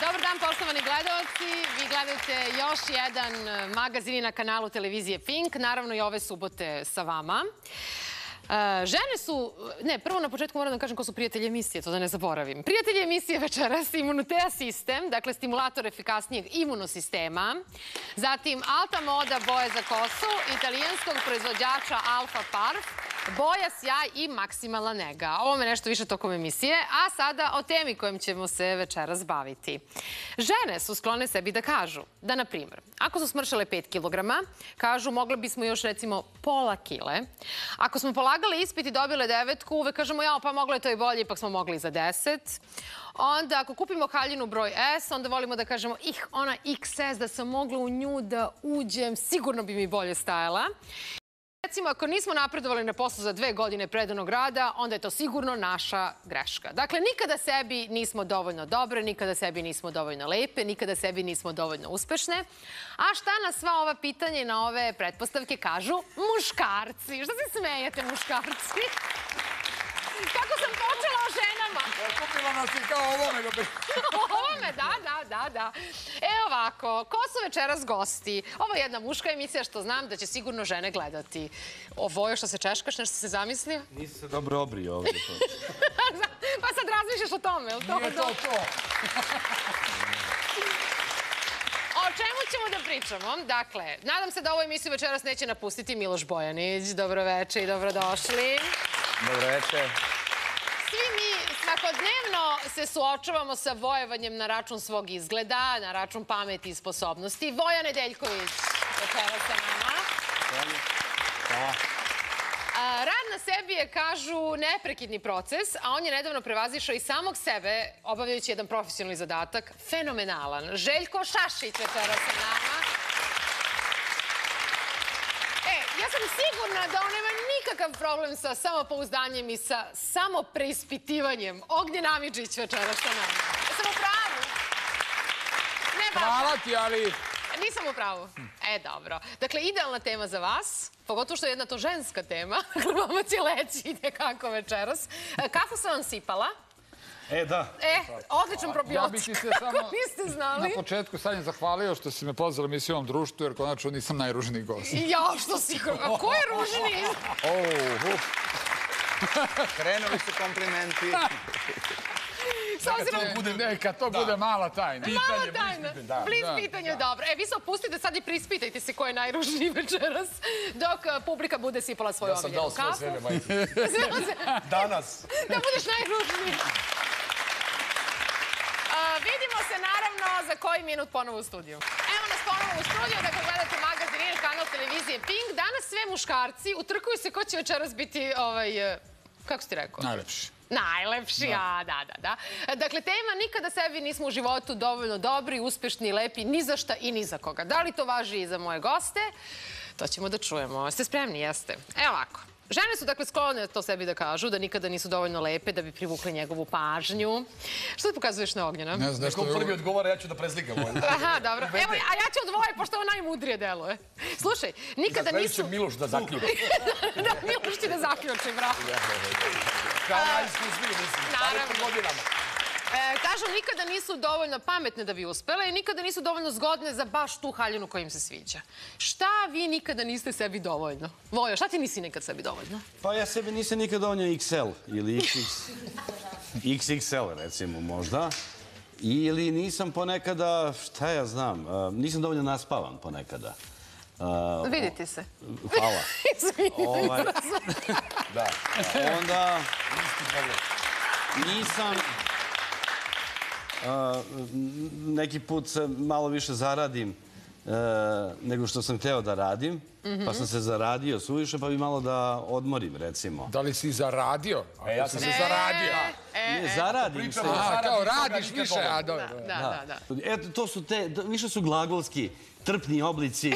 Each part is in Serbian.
Dobar dan, poštovani gledaoci. Vi gledate još jedan magazin na kanalu televizije Pink. Naravno i ove subote sa vama. Žene su... Ne, prvo na početku moram da kažem ko su prijatelji emisije, to da ne zaboravim. Prijatelji emisije večeras, Immunotea sistem, dakle stimulator efikasnijeg imunosistema. Zatim Alta moda boje za kosu, italijanskog proizvođača Alfa Parf, boja, sjaj i maksimalna nega. Ovo me nešto više tokom emisije, a sada o temi kojom ćemo se večeras baviti. Žene su sklone sebi da kažu da, na primjer, ako su smršale 5 kilograma, kažu mogli bismo još recimo pola kile. Ako smo polagali ispit i dobile 9, uvek kažemo ja, pa moglo je to i bolje, ipak smo mogli i za 10. Onda ako kupimo haljinu broj S, onda volimo da kažemo ona XS, da sam mogla u nju da uđem, sigurno bi mi bolje stajala. Recimo, ako nismo napredovali na poslu za 2 godine predanog rada, onda je to sigurno naša greška. Dakle, nikada sebi nismo dovoljno dobre, nikada sebi nismo dovoljno lepe, nikada sebi nismo dovoljno uspešne. A šta na sva ova pitanja i na ove pretpostavke kažu muškarci? Šta se smejete, muškarci? Kako sam počela o ženama? Kupila nas i kao ovome. Ovome, da. Evo ovako, ko su večeras gosti? Ovo je jedna muška emisija što znam da će sigurno žene gledati. Vojo, što se češkaš, nešto se zamislio? Nisi se dobro obrio ovdje. Pa sad razmišljaš o tome, je li to? Nije to to. O čemu ćemo da pričamo? Dakle, nadam se da ovu emisiju večeras neće napustiti Miloš Bojanić. Dobroveče i dobrodošli. Dobroveče. Svi mi svakodnevno se suočavamo sa vojevanjem na račun svog izgleda, na račun pameti i sposobnosti. Voja Nedeljković večeras sa nama. Hvala. Rad na sebi je, kažu, neprekidni proces, a on je nedavno prevazišao i samog sebe, obavljajući jedan profesionalni zadatak, fenomenalan. Željko Šašić večeras sa nama. Ja sam sigurna da on nema nikakav problem sa samopouzdanjem i sa samopreispitivanjem. Ognjen Amidžić večeras sa nama. Jesam u pravu? Ne baš. Hvala ti, ali... Nisam u pravu. Dobro. Dakle, idealna tema za vas, pogotovo što je jedna to ženska tema. Vama će leći nekako večeras. Kafu sam vam sipala. Da. Odličan probiotik. Ja bih ti se samo na početku sad zahvalio što si me pozvala emisiju u ovom društvu, jer konačno nisam najružniji gost. Ja, što si... A ko je ružniji? Krenuli su komplimenti. Kad to bude mala tajna. Mala tajna. Bliz pitanje, dobro. Vi se opustite sad i prispitajte se ko je najružniji večeras, dok publika bude sipala svoju omiljenu kafu. Ja sam dao svoje sebe, majke. Danas. Da budeš najružniji. Vidimo se naravno za koji minut ponovo u studiju. Evo nas ponovo u studiju, dakle gledate magazin ili kanal televizije Pink. Danas sve muškarci utrkuju se ko će večeras biti, kako si ti rekao? Najlepši. Najlepši, da. Dakle, tema nikada sebi nismo u životu dovoljno dobri, uspešni, lepi, ni za šta i ni za koga. Da li to važi i za moje goste? To ćemo da čujemo. Ste spremni? Jeste. Evo ovako. Žene su dakle sklone to sebi da kažu, da nikada nisu dovoljno lepe, da bi privukle njegovu pažnju. Što ti pokazuješ na Ognjena? Ne znam, Neko prvi odgovara, ja ću da prezlikam. Aha, dobro. Evo, a ja ću odvoje, pošto ovo najmudrije deluje. Slušaj, nikada nisu... Zahvaljujem Miloš da zaključi. Da, Miloš ti da zaključi, bravo. Kao najiskusniji, mislim. Naravno. Kažu, nikada nisu dovoljno pametne da bi uspele i nikada nisu dovoljno zgodne za baš tu haljinu koja im se sviđa. Šta vi nikada niste sebi dovoljno? Vojo, šta ti nisi nikad sebi dovoljno? Pa ja sebi nisam nikad dovoljno XL ili XXL recimo možda. Ili nisam ponekada, šta ja znam, nisam dovoljno naspavan ponekada. Vidite se. Hvala. Izvinite. Da. Onda nisam... Neki put se malo više zaradim nego što sam hteo da radim, pa sam se zaradio suviše, pa bi malo da odmorim, recimo. Da li si zaradio? Ja sam se zaradio. Ne, zaradim se. Kao radiš više, a dobro. Da. Eto, to su te, više su glagolski, trpni oblici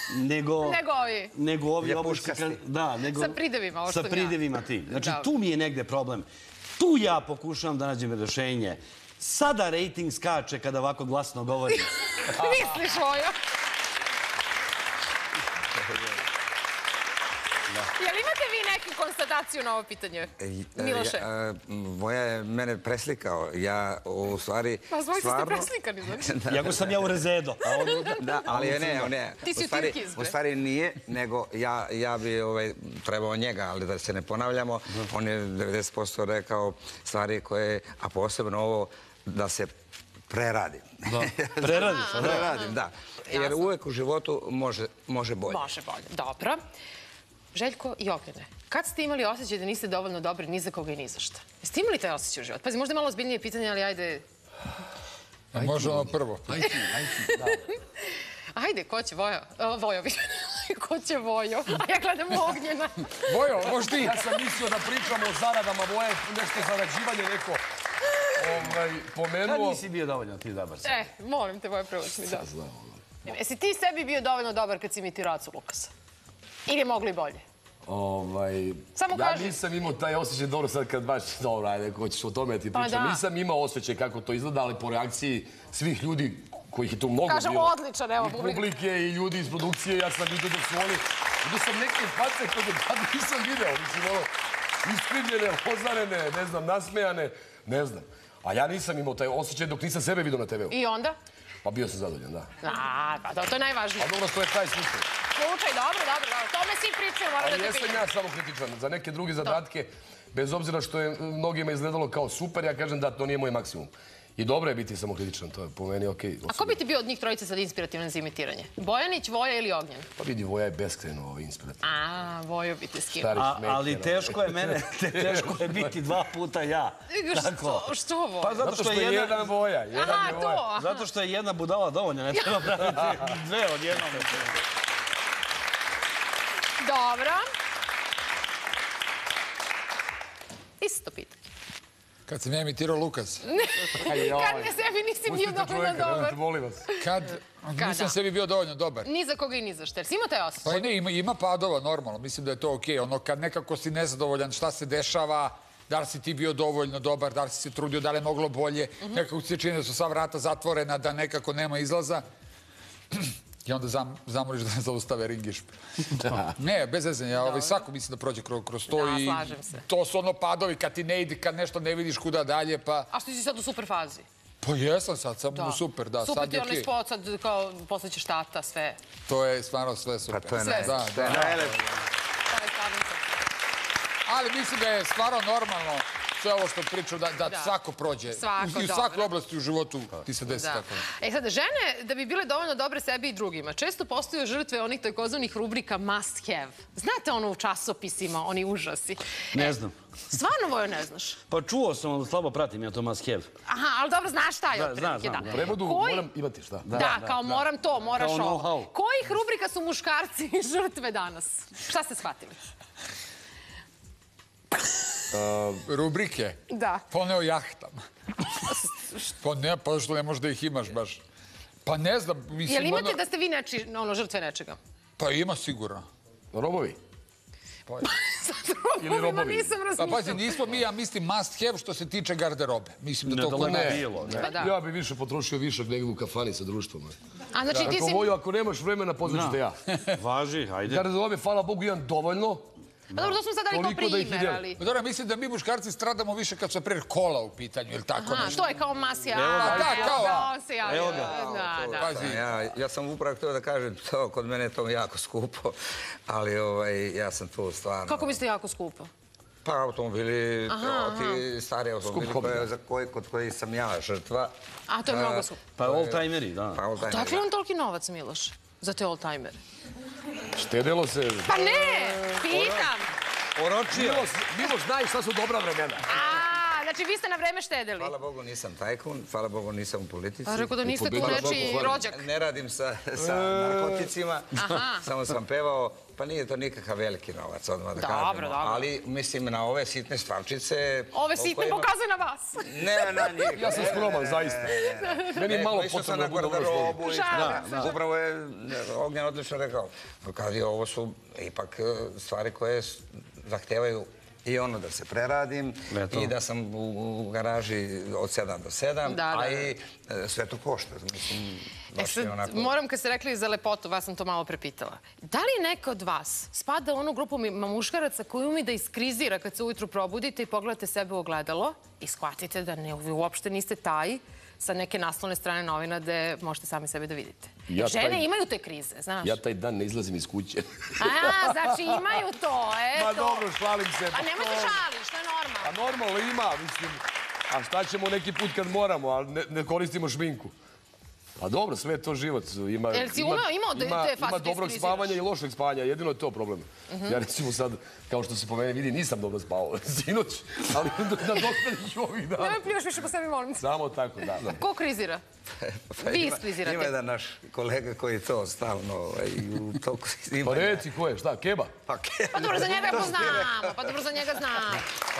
nego ovi oblici. Sa pridevima, ovo što Sa pridevima tim. Znači, tu mi je negde problem. Tu ja pokušavam da nađem rešenje. Sada rejting skače kada ovako glasno govorim. Misliš, Vojo? Jel imate vi neki konstataciju na ovo pitanje. Miloše. Voja je mene preslikao. Ja u stvari... Pa zbog ste preslikani, znači? Jako sam ja u rezedo. Da, ali ne. Ti si u Tirkiz, bre. U stvari nije, nego ja bi trebao njega, ali da se ne ponavljamo. On je 90% rekao stvari koje, a posebno ovo, da se preradim. Preradim, da. Jer uvek u životu može bolje. Može bolje, dobro. Željko i Ognjene, kad ste imali osjećaj da niste dovoljno dobri ni za koga i ni za šta? Jeste imali taj osjećaj u životu? Pazi, možda je malo ozbiljnije pitanje, ali ajde... Može ono prvo. Ajde, ko će Vojo? Vojo bi. Ko će Vojo? A ja gledam Ognjena. Vojo, možda ti. Ja sam mislio da pričamo o zaradama Voje, nešto zarađivanje neko pomenuo. Kad nisi bio dovoljno ti dobar? Molim te, Vojo, prvo mi da. Jesi ti sebi bio dovoljno dobar kad si imitirao Acu Lukasa? Ili je mogli bolje? Samo Ja kaži. nisam imao taj osjećaj, dobro sad kad baš, dobro, ajde, ko ćeš o tome ti pričam. Nisam imao osjećaj kako to izgleda, ali po reakciji svih ljudi kojih je tu mnogo bilo. Kažemo odličan, evo publika. Publike i ljudi iz produkcije, ja sam vidio da su oni... Vidio sam neke face koje tad nisam video, mislim, ono, iskrivljene, ozarene, ne znam, nasmejane, ne znam. A ja nisam imao taj osjećaj dok nisam sebe vidio na TV-u. I onda? Pa bio sam zadovoljan, da. Pa to je najvažnije. A dobro, to je taj slučaj. Slučaj, dobro. Tome svi pričaju, moram da te Jesam pitam. ja samo kritičan. Za neke druge zadatke, bez obzira što je mnogima izgledalo kao super, ja kažem da to nije moj maksimum. I dobro je biti samo kritičan, to je po meni okej. A ko bi ti bio od njih trojice sad inspirativan za imitiranje? Bojanić, Voja ili Ognjen? Pa vidi, Voja je beskreno inspirativan. Vojo bi te skinuo. Ali teško je biti 2 puta ja. Što Vojo? Pa Zato što je jedan Voja. Aha, to. Zato što je jedna budala dovoljna, ne treba praviti 2 odjednom. Dobro. Isto pitanje. Kad sam ja imitirao Lukas. Kad ne sebi nisi bio dovoljno dobar. Molim vas. Kad nisam sebi bio dovoljno dobar. Ni za koga i ni za šta. Jer si imao taj osjećaj? Pa ne, ima padova, normalno. Mislim da je to okej. Ono, kad nekako si nezadovoljan šta se dešava, da li si ti bio dovoljno dobar, da li si se trudio, da li je moglo bolje. Nekako se čini da su sva vrata zatvorena, da nekako nema izlaza. I onda zamoliš da ne zaustave ringiš. Ne, bez veze. Svako mislim da prođe kroz to. Da, slažem se. To su ono padovi kad ti ne ide, kad nešto ne vidiš kuda dalje, pa... A što si sad u super fazi? Pa jesam sad, sam u super, da. Super ti je onaj spot, sad kao poslećeš tata, sve. To je stvarno sve super. Pa to je najlepše. Ali mislim da je stvarno normalno sve ovo što priču, da svako prođe. I u svakoj oblasti u životu ti se desi tako. Sad, žene, da bi bile dovoljno dobre sebi i drugima, često postaju žrtve onih takozvanih rubrika must have. Znate ono u časopisima, oni užasi? Ne znam. Stvarno, Vojo, ne znaš? Pa čuo sam, ali slabo pratim ja to must have. Aha, ali dobro, znaš šta je otprilike, da. U prevodu moram imati šta. Da, kao moram to, moraš kao ovo. know-how. Kojih rubrika su muškarci žrtve danas? Šta ste shvatili? Rubrike? Da. Pa one o jahtama. Pa ne, pa što ne možda ih imaš baš. Pa ne znam, mislim... Jel imate da ste vi žrtve nečega? Pa ima sigurno. Robovi? Sad robovima nisam Pa razmišljala. pazi, nismo mi, ja mislim, must have što se tiče garderobe. Mislim da to kod nas... Ja bi više potrošio višak nego u kafani sa društvom. A znači ti si... Voju, ako nemaš vremena, pozvaću te ja. Važi, hajde. Garderobe, hvala Bogu, imam dovoljno. Pa dobro, to smo sad dali kao primer, ali... Dobro, mislim da mi muškarci stradamo više kad su pre kola u pitanju, ili tako nešto. To je kao masija. Da, kao... On se javio. Evo ga. Pazi. Ja sam upravo htio da kažem to, kod mene je to jako skupo, ali ja sam tu stvarno... Kako mislite jako skupo? Pa automobili, ti stari automobili kod kojih sam ja žrtva. A, to je mnogo skupo. Pa oldtimeri, da. Dakle, on toliki novac, Miloš, za te oldtimere? Štedelo se... Pa ne, pitam. Oročio. Miloš, znaj šta su dobra vremena. Znači, vi ste na vreme štedeli. Hvala Bogu nisam tajkun, hvala Bogu nisam u politici. A rekao da niste tu nečiji rođak. Ne radim sa narkoticima, samo sam pevao. Pa nije to nikakav veliki novac, odmah da kažemo. Dobro. Ali, mislim, na ove sitne stvarčice... Ove sitne pokazuje na vas. Ne, na njih. Ja sam skroman, zaista. Meni malo potrebno da budu robu. Upravo je Ognjen odlično rekao. Kaže, ovo su ipak stvari koje zahtevaju i ono da se preradim i da sam u garaži od 7 do 7, a i sve to košta. Moram, kad ste rekli za lepotu, vas sam to malo prepitala. Da li neko od vas spada u onu grupu muškaraca koji umi da iskrizira kad se ujutru probudite i pogledate sebe u ogledalo i shvatite da vi uopšte niste taj sa neke naslovne strane novina gde možete sami sebe da vidite? Žene imaju te krize, znaš. Ja taj dan ne izlazim iz kuće. Znači imaju to, eto. Ma dobro, šalim se. A nemoj se šališ, to je normalno. A normalno ima, mislim. A šta ćemo neki put kad moramo, ali ne koristimo šminku. Pa dobro, sve je to život. Ima dobrog spavanja i lošeg spavanja. Jedino je to problem. Ja recimo sad, kao što se po mene vidi, nisam dobro spavao sinoć, ali na dostanih ovih dana. Nemoj pljuš više po sebi, molim se. Samo tako, da. Ko krizira? Vi iskrizirate. Ima jedan naš kolega koji to stalno u toku snimanja. Pa reci, ko je? Šta, Keba? Pa dobro, za njega poznamo. Pa dobro, za njega znamo.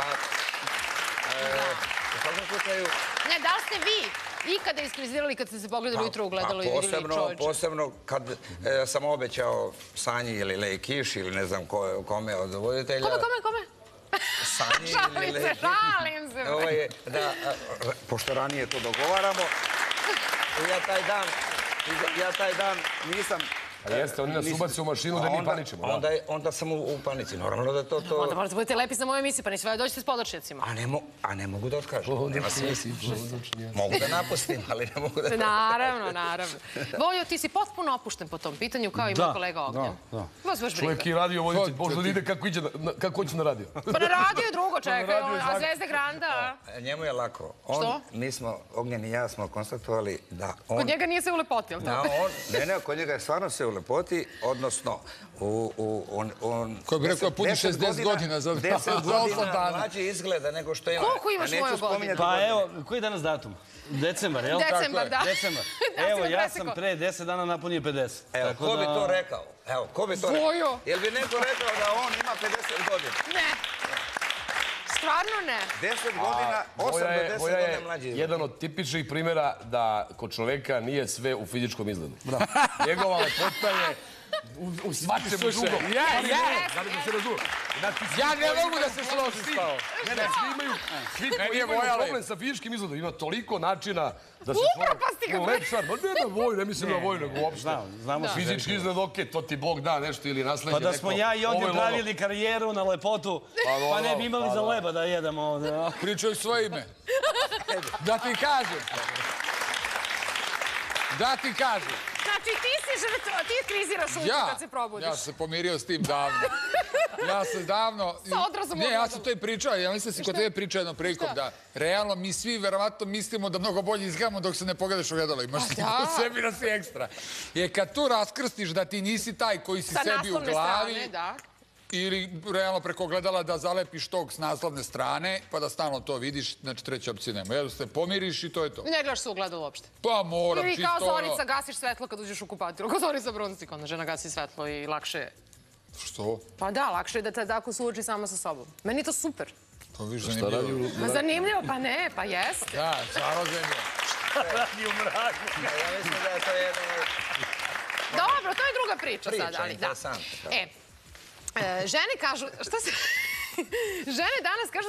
U svakom slučaju... Ne, da li ste vi ikada iskrizirali kad ste se pogledali ujutro u gledalo i vidjeli čovječe? Posebno kad sam obećao Sanji ili Lejkiš ili ne znam kome od voditelja. Kome? Sanji ili Lejkiš. Šalim se. Pošto ranije to dogovaramo, ja taj dan nisam... A jeste, oni nas ubaci u mašinu da mi paničimo. Onda sam u panici, normalno da to... Onda morate budete lepi za moju emisiju, pa neće sve dođete s podršnicima. A ne mogu da otkažem. Mogu da napustim, ali ne mogu da... Naravno. Vojo, ti si potpuno opušten po tom pitanju, kao i moj kolega Ognjen. Vas baš briga. Čovjek i radio voditelj, možda ide kako hoće na radio. Pa na radio je drugo, čekaj, a Zvezde Granda? Njemu je lako. Što? Mi smo, Ognjen i ja smo konstatovali da on... Kod njega nije se u lepoti, jel' to? Ne, kod njega je stvarno se u lepoti, odnosno koji bi rekao puni 60 godina za 10 godina mlađi izgleda nego što ima. Koliko imaš moju godinu? Pa evo, koji je danas datum? Decembar, jel? Decembar, da. Decembar. Evo, ja sam pre 10 dana napunio 50. Evo, ko bi to rekao? Evo, ko bi to rekao? Jel bi neko rekao da on ima 50 godina? Ne. Stvarno ne. 10 godina, 8 do 10 godina mlađi. Jedan od tipičnih primjera da kod čoveka nije sve u fizičkom izgledu. Njegova lepota je u svačem drugom. Ja ne mogu da se složim s tao. Svi koji imaju problem sa fizičkim izgledom. Ima toliko načina da se čovjek ulepšar. Ma ne na voju, ne mislim na voju, nego uopšte. Fizički izgled, okej, to ti Bog da nešto ili nasleđe neko. Pa da smo ja i Ognjen pravili karijeru na lepotu, pa ne bi imali za leba da jedemo ovde. Pričaj svoje ime. Da ti kažem. Znači ti kriziraš ujutro kad se probudiš. Ja sam se pomirio s tim davno. Ja sam davno... Sa odrazom Ne, ja sam to i pričao. Ja mislim da si kod tebe pričao jednom prilikom da realno mi svi verovatno mislimo da mnogo bolje izgledamo dok se ne pogledaš u gledalo. Imaš u sebi da si ekstra. Jer kad tu raskrstiš da ti nisi taj koji si sebi u glavi... Ili realno preko gledala da zalepiš tog s naslovne strane, pa da stalno to vidiš, znači treća opcija nema. Jedno se pomiriš i to je to. Ne gledaš se u gledalo uopšte? Pa moram, čisto ono... Ili kao Zorica gasiš svetlo kad uđeš u kupatilu. Kao Zorica Brunstik, onda žena gasi svetlo i lakše je. Što? Pa da, lakše je da te tako suoči sama sa sobom. Meni je to super. To viš zanimljivo. Zanimljivo, pa ne, pa jeste. Da, stvarno zanimljivo. Šta radi u mraku? Ja mislim da je to jedno... Dobro, to je druga priča sad, ali da. Žene kažu, žene danas kažu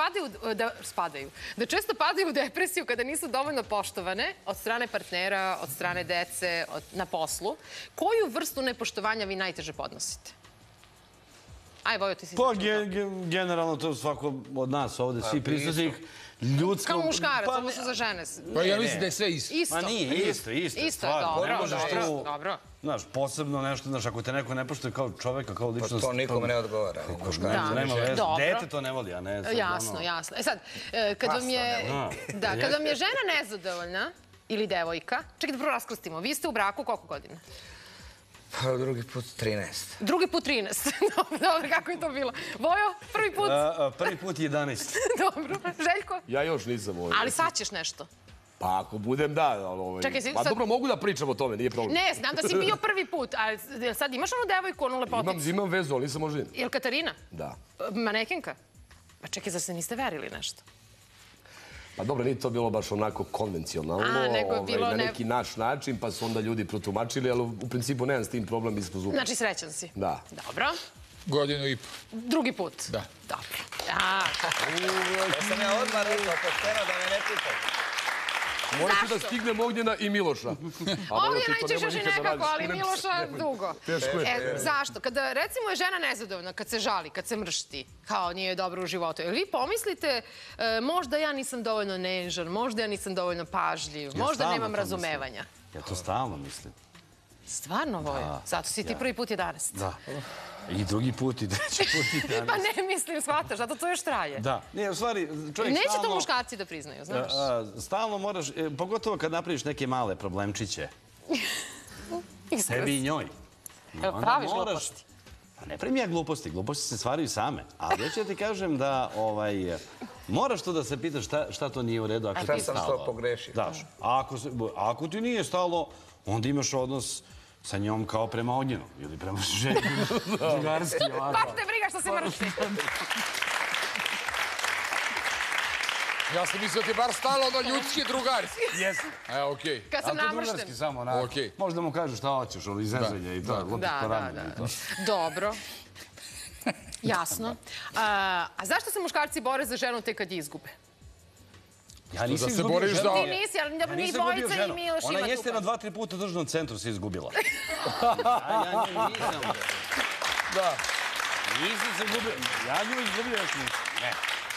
da često padaju u depresiju kada nisu dovoljno poštovane od strane partnera, od strane dece, na poslu. Koju vrstu nepoštovanja vi najteže podnosite? Aj, Vojo, ti si... Pa, generalno to svako od nas ovde, svi prisutnih ljudsko... Kao muškarac, ovo su za žene. Pa ja mislim da je sve isto. Pa nije, isto. Isto, dobro. Znaš, posebno nešto, znaš, ako te neko ne poštuje kao čoveka, kao ličnost... Pa to nikome ne odgovara. Nema veze. Dete to ne voli, a ne... Jasno. E sad, kad vam je žena nezadovoljna, ili devojka, čekaj da prvo raskrstimo, vi ste u braku koliko godina? Pa drugi put 13. Drugi put 13. Dobro, kako je to bilo? Vojo, prvi put? Prvi put 11. Dobro. Željko? Ja još nisam Vojo. Ali sad ćeš nešto. Pa ako budem, da. Pa dobro, mogu da pričam o tome, nije problem. Ne, znam da si bio prvi put, ali sad imaš onu devojku, onu lepoticu? Imam vezu, ali nisam oženjen. Jel Katarina? Da. Manekenka? Pa čekaj, zar se niste verili nešto? Pa dobro, nije to bilo baš onako konvencionalno, na neki naš način, pa su onda ljudi protumačili, ali u principu nemam s tim problem, mi smo zupa. Znači, srećan si? Da. Dobro. Godinu i po. Drugi put? Da. Dobro. Ja sam ja odmah rekao, pošteno da me ne pitate. Morate da stignem Ognjena i Miloša. Ognjena ćeš još i nekako, ali Miloša dugo. Teško je. Zašto? Kada recimo je žena nezadovoljna, kad se žali, kad se mršti, kao nije dobro u životu, jel vi pomislite možda ja nisam dovoljno nežan, možda ja nisam dovoljno pažljiv, možda nemam razumevanja? Ja to stalno mislim. Stvarno, Vojo? Zato si ti prvi put 11. Da. I drugi put, i treći put, i danas. Pa ne mislim, shvataš, zato to još traje. Da. Nije, u stvari, čovjek Neće stalno... to muškarci da priznaju, znaš? Stalno moraš, pogotovo kad napraviš neke male problemčiće. Sebi i njoj. Evo, praviš gluposti. Pa ne pravim ja gluposti, gluposti se stvaraju same. Ali ja ću ti kažem da moraš to da se pitaš šta to nije u redu ako ti je stalo. Šta sam to pogrešio? Da. Ako ti nije stalo, onda imaš odnos sa njom kao prema Ognjenu. Ili prema ženi. Drugarski ovako. Baš te briga što se mršti. Ja sam mislio ti je bar stalo ono ljudski drugarski. Jesi. Okej. Kad sam namršten. Drugarski samo, onako. Možda mu kažeš šta hoćeš, ono izrezanje i to. Da. Dobro. Jasno. A zašto se muškarci bore za ženu tek kad je izgube? Ja nisam se izgubio boriš ženu. da... Ti nisi, ali ni Vojica i Miloš ima Ona jeste tupa. na 2-3 puta u državnom centru se izgubila. Ja nju nisam. Da. Nisam se izgubio. Ja nju izgubio još nisam. Ne.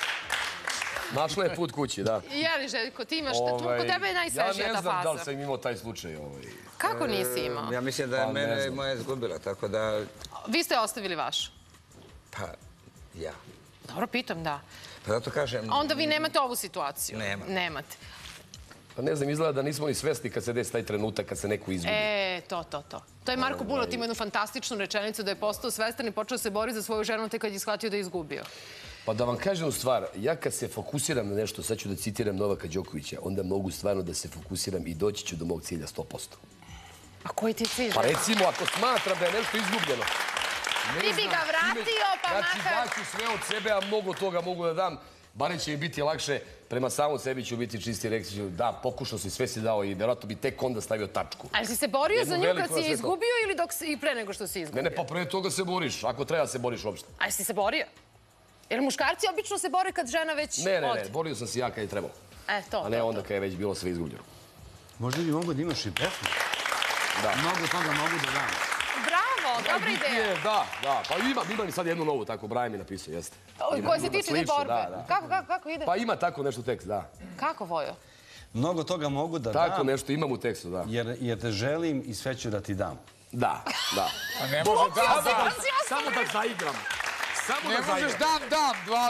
Našla je put kući, da. Jeli, Željko, ti imaš, kod tebe je najsvežija ta faza. Ja ne znam da li sam imao taj slučaj. Kako nisi imao? Ja mislim da je mene moja izgubila, tako da... Vi ste ostavili vaš? Pa, ja. Dobro, pitam, da. Pa zato kažem... Onda vi nemate ovu situaciju? Nemam. Nemate. Pa ne znam, izgleda da nismo ni svesni kad se desi taj trenutak, kad se neko izgubi. To. To je Marko Bulot imao jednu fantastičnu rečenicu da je postao svestan i počeo se boriti za svoju ženu tek kad je shvatio da je izgubio. Pa da vam kažem stvar, ja kad se fokusiram na nešto, sad ću da citiram Novaka Đokovića, onda mogu stvarno da se fokusiram i doći ću do mog cilja 100%. A koji ti je cilj? Pa recimo, ako smatram da je nešto izgubljeno... Ti bi ga vratio, pa Znači, makar... daću sve od sebe, a mnogo toga mogu da dam. Bare će mi biti lakše, prema samom sebi ću biti čisti, reći ću da, pokušao si, sve si dao i vjerojatno bi tek onda stavio tačku. Ali si se borio za nju kad si je izgubio ili i pre nego što si izgubio? Ne, pa pre toga se boriš, ako treba se boriš uopšte. Ali si se borio? Jer muškarci obično se bore kad žena već ode. Ne, borio sam se ja kad je trebalo. A ne onda kad je već bilo sve izgubljeno. Možda bi mogo da imaš i pesmu. Da. Mnogo toga mogu da dam. Bravo, dobra ideja. Da. Pa imam sad jednu novu, tako, Brian mi napisao, jeste. Koja se tiče te borbe. Kako ide? Pa ima tako nešto tekst, da. Kako, Vojo? Mnogo toga mogu da dam. Tako nešto imam u tekstu, da. Jer te želim i sve ću da ti dam. Da. A ne može Samo da zaigram. Ne možeš dam, dva...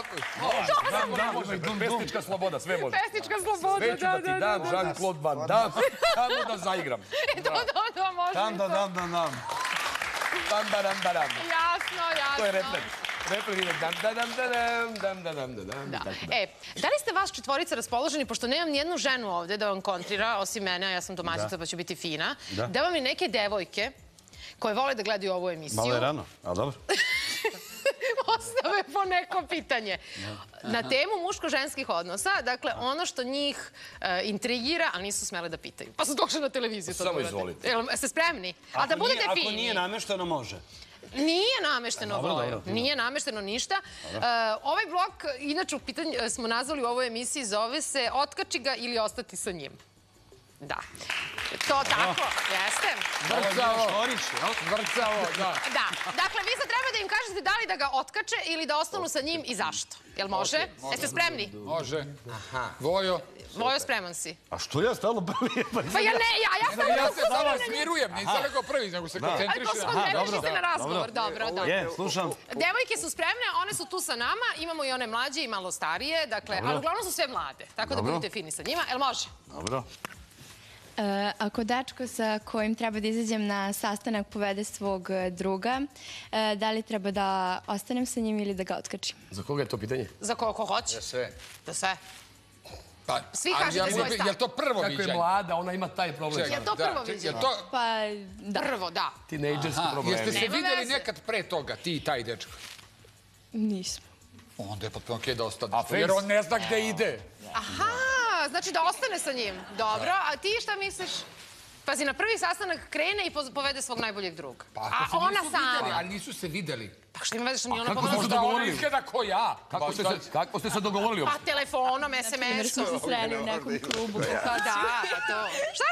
Pesnička sloboda, sve može. Pesnička sloboda, sve ću da ti dam, Jean-Claude Van Damme, samo da zaigram. To može. Dam. Jasno. To je refren. Refren ide dam. Da li ste vas četvorica raspoloženi, pošto nemam nijednu ženu ovde da vam kontrira, osim mene, a ja sam domaćica pa ću biti fina, da vam i neke devojke koje vole da gledaju ovu emisiju... Malo je rano, ali dobro. Ostave po neko pitanje. Na temu muško-ženskih odnosa, dakle, ono što njih intrigira, ali nisu smele da pitaju. Pa su došli na televiziju. Samo izvolite. Jeste spremni? A da budete fini. Ako nije namešteno, može. Nije namešteno, Vojo. Nije namešteno ništa. Ovaj blok, inače, pitanje smo nazvali u ovoj emisiji, zove se Otkači ga ili ostati sa njim. Da. To tako, jeste. Vrcavo, da. Da. Dakle, vi sad treba da im kažete da li da ga otkače ili da ostanu sa njim i zašto. Jel može? Jeste spremni? Može. Vojo? Vojo, spreman si. A što ja stalno prvi? Pa ja ne, Ja se samo smirujem, nisam rekao prvi, nego se koncentrišem. Koncentrišite na razgovor, dobro. Je, slušam. Devojke su spremne, one su tu sa nama, imamo i one mlađe i malo starije, dakle, ali uglavnom su sve mlade, tako da budete fini sa njima. Jel može? Dobro. Ako dečko sa kojim treba da izađem na sastanak povede svog druga, da li treba da ostanem sa njim ili da ga otkačim? Za koga je to pitanje? Za ko hoće? Za sve. Za sve. Svi Ali kažete svoj stav. Je li to prvo Kako viđanje? je mlada, ona ima taj problem. Je li to prvo viđenje? Pa, da. Prvo, da. Tinejdžerski problemi. Jeste se Nema vidjeli veze. nekad pre toga, ti i taj dečko? Nismo. Onda je potpuno okej da ostane. face? Jer on ne zna gde ide. Aha, znači da ostane sa njim. Dobro, a ti šta misliš? Pazi, na prvi sastanak krene i povede svog najboljeg druga. Pa A ako se ona nisu videli, sama. ali nisu se videli. Pa što ima veze što nije ona kako povedala? su se Možda ona dogovorili? izgleda ko ja. Kako ste se dogovorili Pa uopšte? telefonom, Jer smo SMS-om. se sreli u nekom klubu. Pa da, pa to. Šta?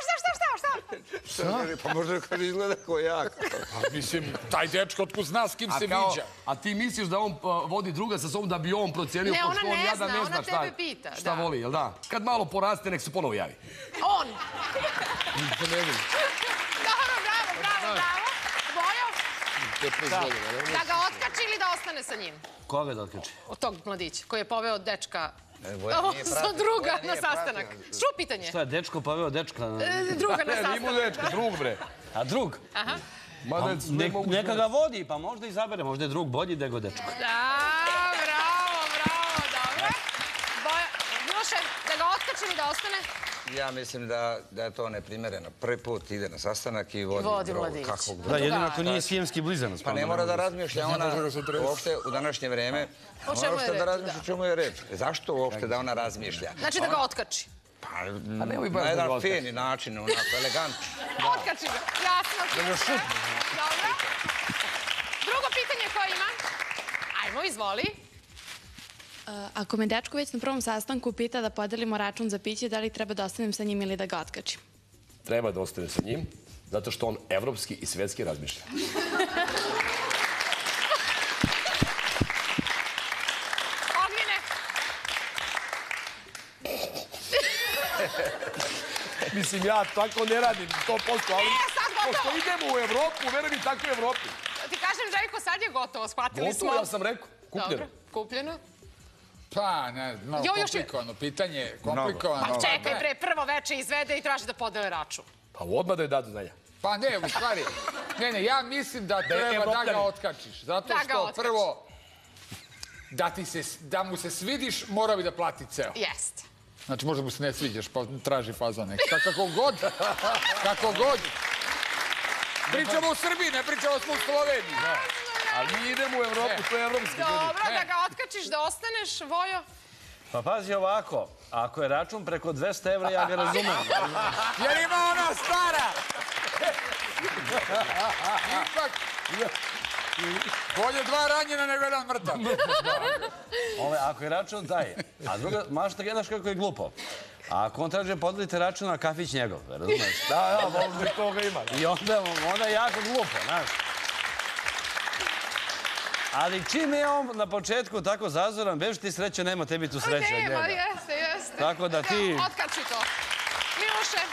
Pa možda kaže izgleda ko ja. Mislim, taj dečko otko zna s kim se viđa. A ti misliš da on vodi druga sa sobom da bi on procenio, Ne, pošto ona on ne jadan zna, ne zna ona tebe pita, šta da. voli, jel da? Kad malo poraste, nek se ponovo javi. On. Dobro, bravo. Bojo, da ga otkači ili da ostane sa njim? Koga da otkači? Od tog mladića koji je poveo dečka Boja nije sa pratio, druga Boja nije na sastanak. pratio. Što pitanje? Šta je, dečko poveo dečka? Druga na Ne, sastanak. nimo dečko, drug bre. A drug? Aha. Neka ga vodi, pa možda izabere, možda je drug bolji nego dečko. Da, bravo, dobro. Boja, Miloše, da ga otkači ili da ostane? Ja mislim da je to neprimereno. Prvi put ide na sastanak i vodi Vodi drugog. mladić. Kakvog Da, drugog? jedino ako nije sijemski blizanac. Pa ne mora da razmišlja ona uopšte u današnje vreme. O čemu je uopšte reč, da razmišlja o čemu je reč. Zašto uopšte da ona razmišlja? Znači da ga otkači. Pa nemoj baš na da ga jedan otkači. fini način, onako elegantno. Otkači ga. Jasno. Dobro. Drugo pitanje koje ima? Ajmo, izvoli. Ako me dečko već na prvom sastanku pita da podelimo račun za piće, da li treba da ostanem sa njim ili da ga otkačim? Treba da ostane sa njim, zato što on evropski i svetski razmišlja. Ognjene. Mislim, ja tako ne radim, 100%, ali sad gotovo. pošto idemo u Evropu, veruj mi, tako je u Evropi. Ti kažem, Željko, sad je gotovo. Shvatili smo. Gotovo, ja sam rekao, kupljeno. Dobro, kupljeno. Pa, ne, malo još je- komplikovano pitanje. Komplikovano. Pa čekaj, bre, prvo veče izvede i traži da podele račun. Pa odmah da je dadu znanja. Pa ne, u stvari, ja mislim da treba da ga Evropljani. otkačiš. Zato Da ga što otkačiš. prvo, da mu se svidiš, mora bi da plati ceo. Jeste. Znači, možda mu se ne sviđaš, pa traži fazon neki. Kako god. Pričamo u Srbiji, ne pričamo smo u Sloveniji. Ali mi idemo u Evropu, to je evropski. Dobro, da ga otkačiš, da ostaneš, Vojo. Pa pazi ovako, ako je račun preko 200 evra, ja ga razumem. Jer ima ona stara! Ipak, bolje 2 ranjena nego 1 mrtav. Ako je račun taj, a druga, možeš da gledaš kako je glupo. A ako on traže podelite račun na kafić njegov, razumeš? Da, možda i toga ima. I onda je jako glupo, znaš. Ali čim je on na početku tako zazoran, bež ti sreće, nema tebi tu sreće. Nema, jeste. Tako da ti... Otkači to. Miloše.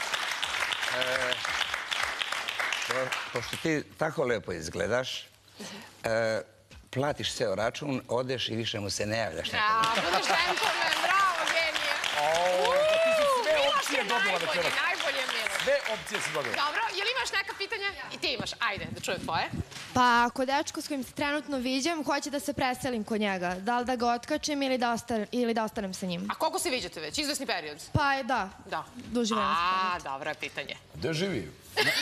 Pošto ti tako lepo izgledaš, platiš ceo račun, odeš i više mu se ne javljaš. Budeš gentleman, bravo, genije. Ti si sve opcije Miloš je dobila večeras. najbolje, Miloš. Sve opcije si dobila. Dobro, je li imaš neka pitanja? I ti imaš, ajde, da čujem tvoje. Pa ako dečko s kojim se trenutno viđam hoće da se preselim kod njega, da li da ga otkačim ili da ostanem sa njim? A koliko se viđate već? Izvesni period? Pa da, Da. duži vremenski period. Dobro je pitanje. Gde živi?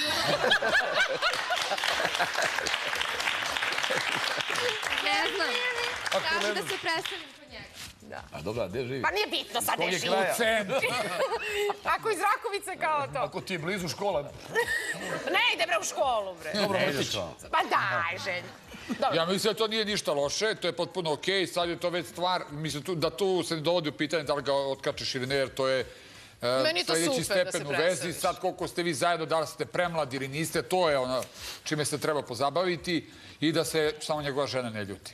Ne znam, traži da se preselim kod njega. A dobra, gde živi? Pa nije bitno sad Kog ne je živi. kraja? Ako iz Rakovice kao to. Ako ti je blizu škola. Ne ide bre u školu, bre. Dobro, Ne ideš to. Pa daj, Želj. Ja mislim da to nije ništa loše, to je potpuno okej, sad je to već stvar, mislim da tu se ne dovodi u pitanje da li ga otkačeš ili ne, jer to je Meni je to sledeći super da se stepen u vezi. preseliš. Sad koliko ste vi zajedno, da li ste premladi ili niste, to je ono čime se treba pozabaviti i da se samo njegova žena ne ljuti.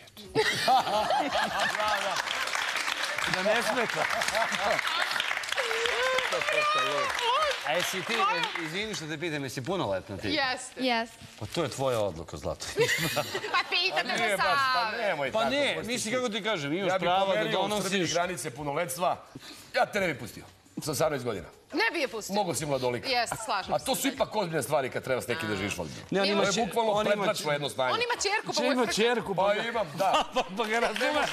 Da ne smeta. A jesi ti, izvini što te pitam, jesi punoletna ti? Jeste. Jes. Pa to je tvoja odluka, Zlato. Pa pitam me Nije za baš, pa savjet. nemoj Pa tako. ne, misli kako ti kažem, Ja imaš bih pravo da pomerio u Srbiji donosiš... granice punoletstva. Ja te ne bih pustio. Sa 18 godina. Ne bi je pustio. Mogu si mladolika. Jeste, slažem A se. to su ipak ozbiljne stvari kad treba s nekim da živiš ozbiljno. Ne, on ima To je bukvalno on ima predbračno jedno stanje. On ima čerku, pa Če mu ima je frka. čerku, Pa imam, da. pa ga razumeš.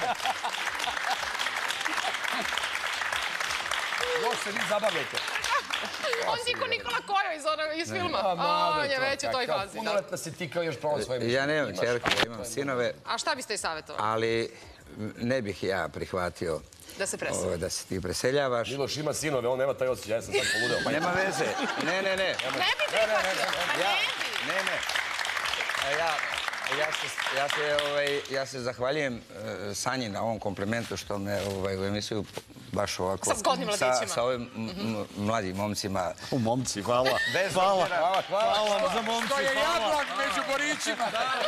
Još se vi zabavljajte. On ti ko Nikola Kojo iz filma. On je već u toj fazi. Punoletna si ti kao još pravo svoje Ja nemam čerke, imam sinove, A šta biste joj savjetovali? ali ne bih ja prihvatio Da se preseli. da se ti preseljavaš. Miloš ima sinove, on nema taj osjećaj, ja sam sad poludeo. Nema veze. Ne. Ne bi prihvatio. Pa ne bi. Ne. Ja se zahvaljujem Sanji na ovom komplimentu što me u emisiju baš ovako... Sa zgodnim mladićima. Sa ovim mladim momcima. Momci, hvala. Hvala za momci, To je jablak među borićima.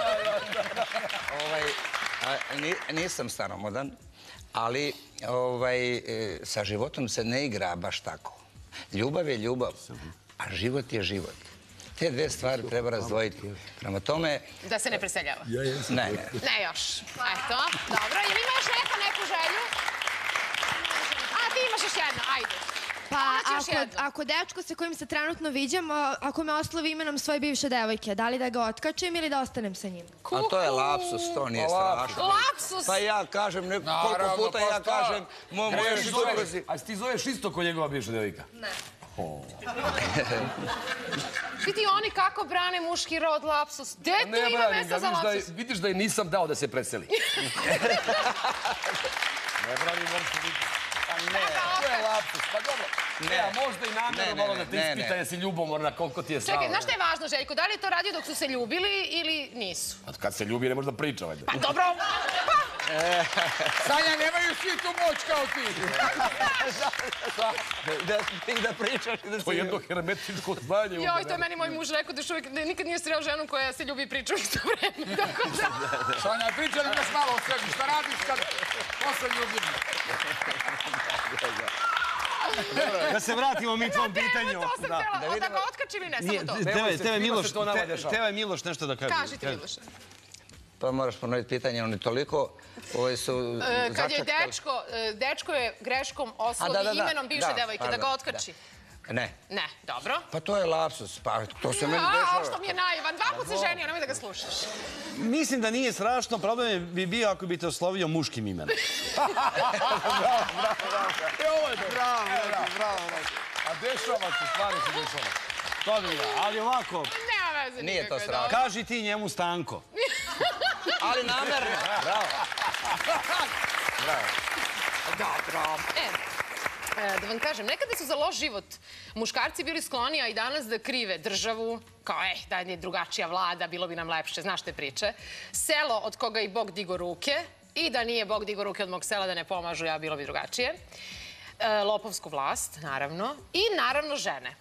Nisam staromodan, ali sa životom se ne igra baš tako. Ljubav je ljubav, a život je život. Te dve stvari treba razdvojiti. Prema tome... Da se ne preseljava. Ne. Ne još. Eto, dobro. Jel ima još neku želju? A, ti imaš još jedno, ajde. Pa, ako dečko sa kojim se trenutno viđam, ako me oslovi imenom svoje bivše devojke, da li da ga otkačim ili da ostanem sa njim? A to je lapsus, to nije strašno. Lapsus! Pa ja kažem, koliko puta ja kažem mojoj supruzi... A ti zoveš isto ko njegova bivša devojka? Ne. Vidi oni kako brane muški rod lapsus. Gde tu ima mesta za lapsus? Vidiš da je nisam dao da se preseli. Ne branim uopšte vidim. To je lapsus, pa dobro. Ne, a možda i namjerno malo da te ispita jesi ljubomorna, koliko ti je stalo. Čekaj, znaš šta je važno, Željko? Da li je to radio dok su se ljubili ili nisu? Kad se ljubi ne možda priča, valjda. Pa dobro, Sanja, nemaju svi tu moć kao ti. Da pričaš i da To je jedno hermetičko znanje. joj, to je meni moj muž rekao da još uvijek nikad nije sreo ženu koja se ljubi i priča u isto vreme. Sanja, pričali nas malo o sebi. Šta radiš kad posle ljubim? Da se vratimo mi tvom pitanju. To sam htjela, da ga otkači ili ne, samo to. Teo je Miloš nešto da kaže. Kaži ti, Miloše. Pa moraš ponoviti pitanje, oni toliko... Kad je dečko je greškom oslovi imenom bivše devojke, da ga otkači. Ne. Ne, dobro. Pa to je lapsus, pa to se meni dešava. Što mi je naivan, 2 put se ženio, nemoj da ga slušaš. Mislim da nije strašno, problem bi bio ako bi te oslovio muškim imenom. Bravo. A dešava se, stvari se dešava. To bi ga, ali ovako... Nema veze. Nije to strašno. Kaži ti njemu Stanko. Ali namerno. Bravo. Dobro. Da vam kažem, nekada su za loš život muškarci bili skloni, a i danas da krive državu, kao da je drugačija vlada, bilo bi nam lepše, znaš te priče. Selo od koga i Bog digo ruke i da nije Bog digo ruke od mog sela da ne pomažu, ja bilo bi drugačije. Lopovsku vlast, naravno. I naravno žene.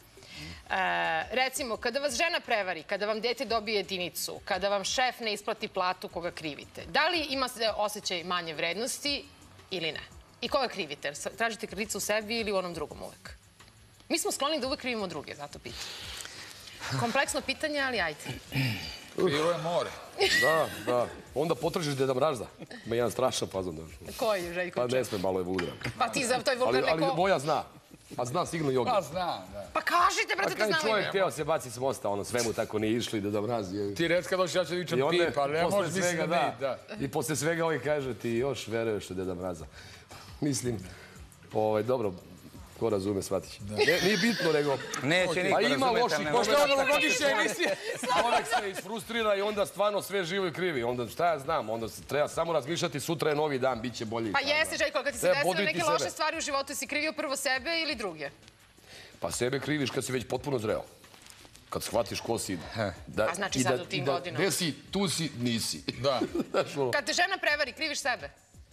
Recimo, kada vas žena prevari, kada vam dete dobije jedinicu, kada vam šef ne isplati platu koga krivite, da li ima se osjećaj manje vrednosti ili ne? I koga krivite? Tražite krivicu u sebi ili u onom drugom uvek? Mi smo skloni da uvek krivimo druge, zato pitam. Kompleksno pitanje, ali ajde. Bilo je more. Da. Onda potražiš Deda Mraza. Me jedan strašan fazon došao. Koji, Željko? Pa ne sme, malo je vulgaran. Pa ti za toj vulgarne Ali moja zna. A zna sigurno Jogi. Pa znam, da. Pa kažite, brate, da A kad znamo čovjek ime. hteo se baci s mosta, ono sve mu tako nije išli Deda Mraz. Ti rec kad došli, ja ću vičam pip, ali ne možeš misliti da. I posle svega ovaj kaže ti još veruješ u Deda Mraza. Mislim, dobro, ko razume, shvatit će. Nije bitno, nego... Neće niko razumeti. Pa ima loših Pošto je ono novogodišnje emisije. Čovjek se isfrustrira i onda stvarno sve živo i krivi. Onda šta ja znam, onda treba samo razmišljati, sutra je novi dan, bit će bolji. Pa jesi, Željko, kad ti se Treba desile bodriti neke loše sebe. stvari u životu, si krivio prvo sebe ili druge? Pa sebe kriviš kad si već potpuno zreo. Kad shvatiš ko si. A znači sad u tim godinama. Gde si, tu si, nisi. Da. Kad te žena prevari, kriviš sebe?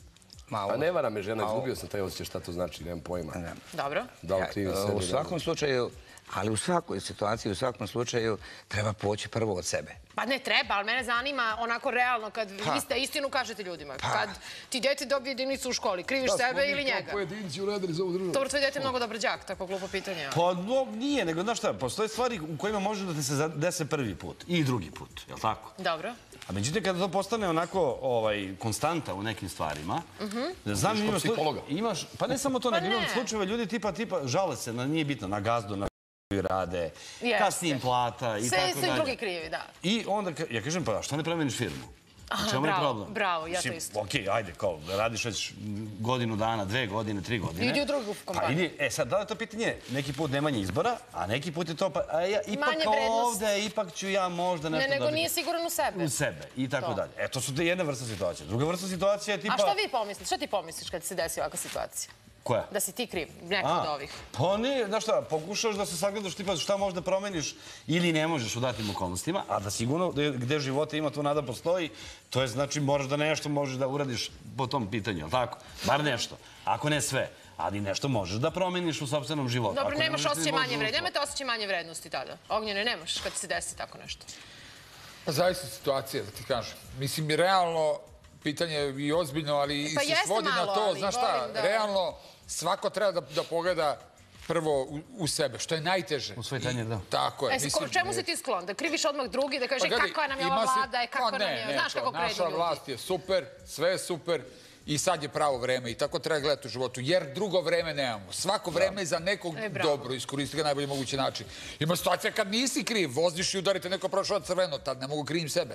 Pa ne vara me žena, izgubio sam taj osjećaj šta to znači, nemam pojma. Dobro. Da li krivim sebe? U svakom slučaju, ali u svakoj situaciji, u svakom slučaju, treba poći prvo od sebe. Pa ne treba, ali mene zanima onako realno kad vi ste istinu kažete ljudima. Kad ti dete dobije jedinicu u školi, kriviš sebe ili njega? Pojedinci uradili za ovu državu. Dobro, tvoj dete je mnogo dobar đak, tako glupo pitanje. Pa nije, nego znaš šta, postoje stvari u kojima može da te se dese prvi put i drugi put, je li tako? Dobro. A međutim, kada to postane onako konstanta u nekim stvarima, znam, imaš, pa ne samo to, nego imam slučajeva ljudi tipa žale se, nije bitno, na gazdu, na koji rade, kasnije im plata i tako dalje. Sve drugi krivi, da. I onda, ja kažem, pa što ne promeniš firmu? U čemu je problem? Bravo, ja to isto. Okej, ajde, kao, radiš već godinu dana, 2 godine, 3 godine. Idi u drugu kompaniju. Sad, da li je to pitanje, neki put nemanje izbora, a neki put je to, pa ipak ovde, ipak ću ja možda nešto da... Nego nije siguran u sebe. U sebe, i tako dalje. E, to su te jedna vrsta situacije. Druga vrsta situacija je tipa... A šta vi pomislite? Šta ti pomisliš kad se desi ovakva situacija? Koja? Da si ti kriv, neko od ovih. Pa nije, znaš šta, pokušaš da se sagledaš tipa šta možeš da promeniš ili ne možeš u datim okolnostima, a da sigurno gde života ima, tu nada postoji, to je znači moraš da nešto možeš da uradiš po tom pitanju, jel tako? Bar nešto, ako ne sve, ali nešto možeš da promeniš u sopstvenom životu. Dobro, nemaš osjećaj manje vrednosti, nemate osjećaj manje vrednosti tada. Ognjene, nemaš kad se desi tako nešto. Pa zavisno situacija, da ti kažem. Mislim, i realno, pitanje je i ozbiljno, ali i se svodi na to, znaš šta, realno, svako treba da pogleda prvo u sebe, što je najteže. U svoj tanjer, da. Tako je. Čemu si ti sklon? Da kriviš odmah drugi, da kažeš kakva nam je ova vlada, kakva nam je... Znaš kako krenu ljudi. Naša vlast je super, sve je super i sad je pravo vreme i tako treba gledati u životu, jer drugo vreme nemamo. Svako vreme je za nekog dobro, iskoristi ga na najbolji mogući način. Ima situacija kad nisi kriv, voziš i udarite neko prošao crveno, tad ne mogu krivim sebe.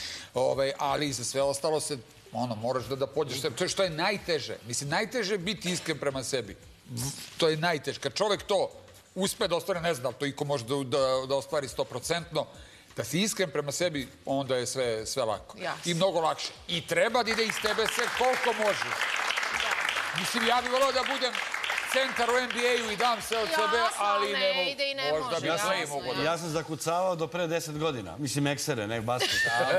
Ali za sve ostalo se, moraš da pođeš sebe. To je što je najteže. Mislim, najteže je biti iskren prema sebi. To je najteže. Kad čovek to uspe da ostvari, ne znam, to iko može da ostvari 100%, da si iskren prema sebi, onda je sve lako. I mnogo lakše. I treba da ide iz tebe sve koliko može. Mislim, ja bih volao da budem centar u NBA-u i dam sve od sebe, ali ne mogu. Ide i ne može. Ja sam zakucavao do pre 10 godina. Mislim, eksere, ne basket.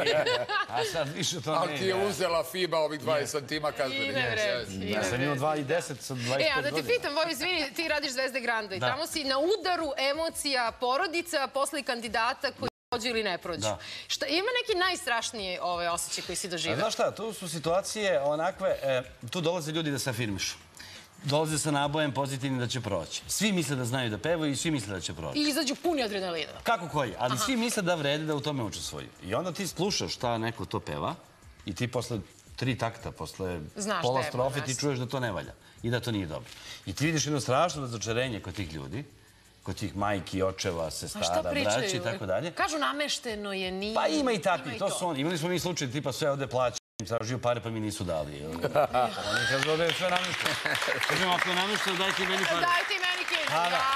A sad više to ne. Ali ti je uzela FIBA ovih 20 santima kazbeni. Ja sam imao 2,10 sa 25 godina. A da ti pitam, Vojo, izvini, ti radiš Zvezde Granda i tamo si na udaru emocija porodica posle kandidata koji prođu ili ne prođu. Ima neki najstrašniji osjećaj koji si doživeo? Znaš šta, tu su situacije onakve, tu dolaze ljudi da se afirmišu. Dolaze sa nabojem pozitivni da će proći. Svi misle da znaju da pevaju i svi misle da će proći. I izađu puni adrenalina. Kako koji, ali svi misle da vrede da u tome učestvuju. I onda ti slušaš šta neko to peva i ti posle 3 takta, posle pola strofe ti čuješ da to ne valja i da to nije dobro. I ti vidiš jedno strašno razočarenje kod tih ljudi, kod tih majki, očeva, sestara, braći i tako dalje. Kažu namešteno je, nije... Pa ima i takvi, to su oni. Imali smo mi slučaj tipa sve ovde plaća. Tražio pare pa mi nisu dali. Oni kažu ovdje je sve namješteno. Kažemo, ako je namješteno, dajte i meni pare. Dajte i meni kintu,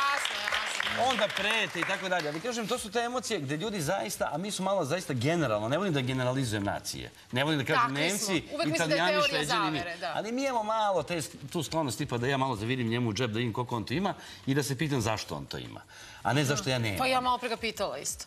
jasno. Onda prete i tako dalje. Ali kažem, to su te emocije gde ljudi zaista, a mi su malo zaista generalno, ne volim da generalizujem nacije. Ne volim da kažem Nemci, Italijani, Šveđani. Ali mi imamo malo tu sklonost tipa da ja malo zavirim njemu u džep, da vidim koliko on to ima i da se pitam zašto on to ima. A ne zašto ja nemam. Pa ja malo pre ga pitala isto.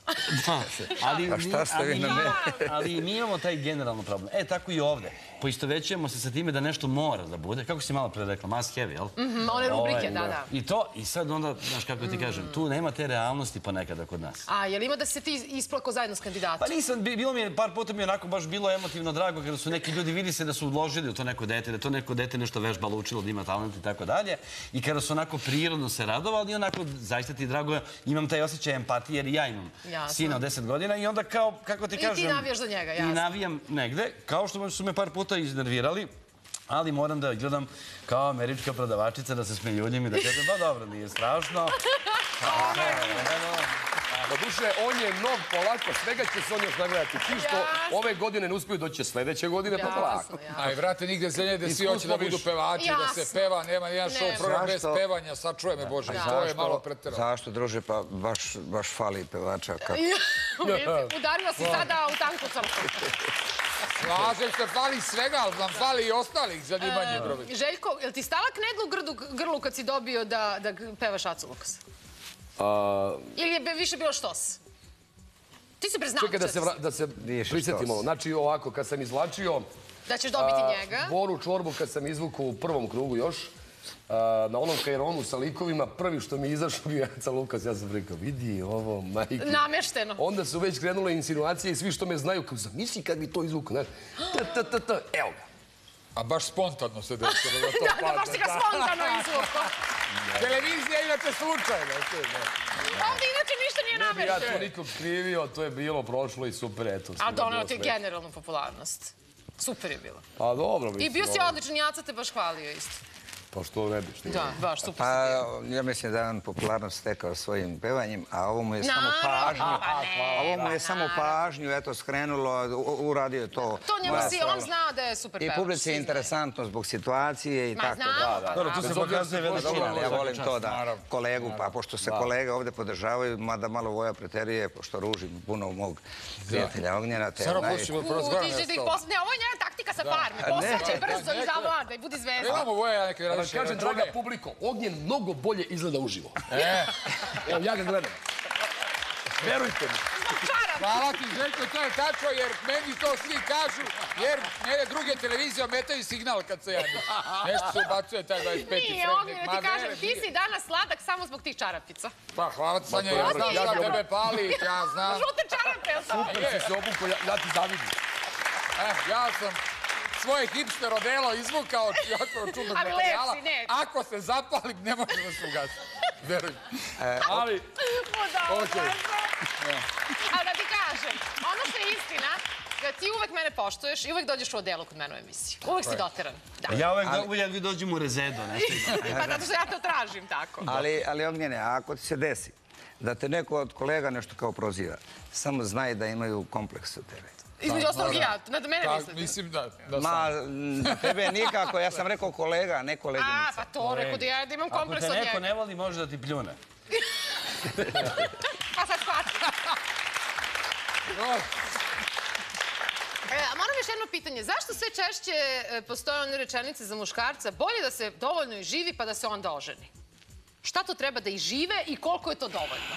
Ali mi imamo taj generalno problem. Tako i ovde. Poistovećujemo se sa time da nešto mora da bude. Kako si malo pre rekla, must have, jel? One rubrike, da. I sad onda, znaš kako ti kažem, tu nema te realnosti ponekada kod nas. A, je li ima da se ti isplako zajedno s kandidatom? Pa nisam, bilo mi je, par puta mi je onako baš bilo emotivno drago kada su neki ljudi vidi se da su uložili u to neko dete, da to neko dete nešto vežbalo, učilo, da ima talent i tako dalje. I kada su onako prirodno se radovali i onako zaista ti drago, imam taj osjećaj empatije jer ja imam sina od 10 godina i onda kao, kako ti kažem... I ti navijaš za njega, jasno. I navijam negde, kao što su me par puta iznervirali, ali moram da gledam kao američka prodavačica, da se smejuljim i da kažem, ba dobro, nije strašno. Doduše, on je nov polako, svega će se on još nagledati. Ti što ove godine ne uspiju doći sledeće godine, pa polako. Aj, vrate, nigde zemlje gde svi hoće da budu pevači, da se peva, nema nijedan show program bez pevanja, sad čuje me Bože, to je malo preterano. Zašto, druže, pa baš fali pevača. Udarila si sada u tanku crtu. Slažem se, fali svega, ali nam fali i ostalih zanimanja. Željko, je li ti stala knedla u grlu kad si dobio da pevaš Acu Lukasa? Ili je više bilo štos? Ti se preznao. Čekaj da se prisjetimo. Znači ovako, kad sam izvlačio... Da ćeš dobiti njega. Boru čorbu kad sam izvukao u prvom krugu još, na onom kajronu sa likovima, prvi što mi je izašao bio Aca Lukas. Ja sam rekao, vidi ovo, majke. Namešteno. Onda su već krenule insinuacije i svi što me znaju, kao zamisli kad bi to izvukao. Evo ga. A baš spontano se desilo da to padne. Da, baš si ga spontano izvukao. Televizija inače slučajno. Ovdje inače ništa nije namešteno. Ja to nikog krivio, to je bilo, prošlo i super, eto. A donelo ti je generalnu popularnost. Super je bilo. Pa dobro. I bio si odličan, Jaca te baš hvalio isto. Pa što ne biš? Da, baš super. Pa ja mislim da je on popularnost stekao svojim pevanjem, a ovo mu je samo pažnju. Ovo mu je samo pažnju, eto, skrenulo, uradio to. To njemu si, on zna da je super pevač. I publici je interesantno zbog situacije i tako. Ma znamo. Ja volim to da kolegu, pa pošto se kolege ovde podržavaju, mada malo Voja preteruje, pošto ruži puno mog prijatelja Ognjena. Ne, ovo je njena taktika sa farme. Posveće brzo i zavlada i budi zvezda. Imamo Voja neke Da kažem, draga publiko, Ognjen mnogo bolje izgleda uživo. Evo, ja ga gledam. Verujte mi. Hvala ti, Željko, to je tačno, jer meni to svi kažu, jer mene druge televizije ometaju signal kad se javim. Nešto se ubacuje taj 25. frame. Nije, Ognjen, ti kažem, ti si danas sladak samo zbog tih čarapica. Pa, hvala ti, Sanja, ja znam šta tebe pali, ja znam. Žute čarape, jel to? Super si se obukao, ja ti zavidim. Ja sam svoje hipster odelo izvukao od jako čudnog materijala. Ako se zapalim, ne može da se ugasi. Verujem. Ali... A da ti kažem, ono što je istina, da ti uvek mene poštuješ i uvek dođeš u odelu kod mene u emisiji. Uvek si doteran. Ja uvek dođem u rezedo. Pa zato što ja to tražim tako. Ali Ognjene, ako ti se desi da te neko od kolega nešto kao proziva, samo znaj da imaju kompleks u tebe. Između ostalog i ja, na mene mislite. Mislim da Ma, na tebe nikako, ja sam rekao kolega, ne koleginica. A, pa to rekao da ja imam kompleks od njega. Ako te neko ne voli, može da ti pljune. Pa sad shvatim. Moram još jedno pitanje. Zašto sve češće postoje one rečenice za muškarca bolje da se dovoljno i živi pa da se onda oženi? Šta to treba da i žive i koliko je to dovoljno?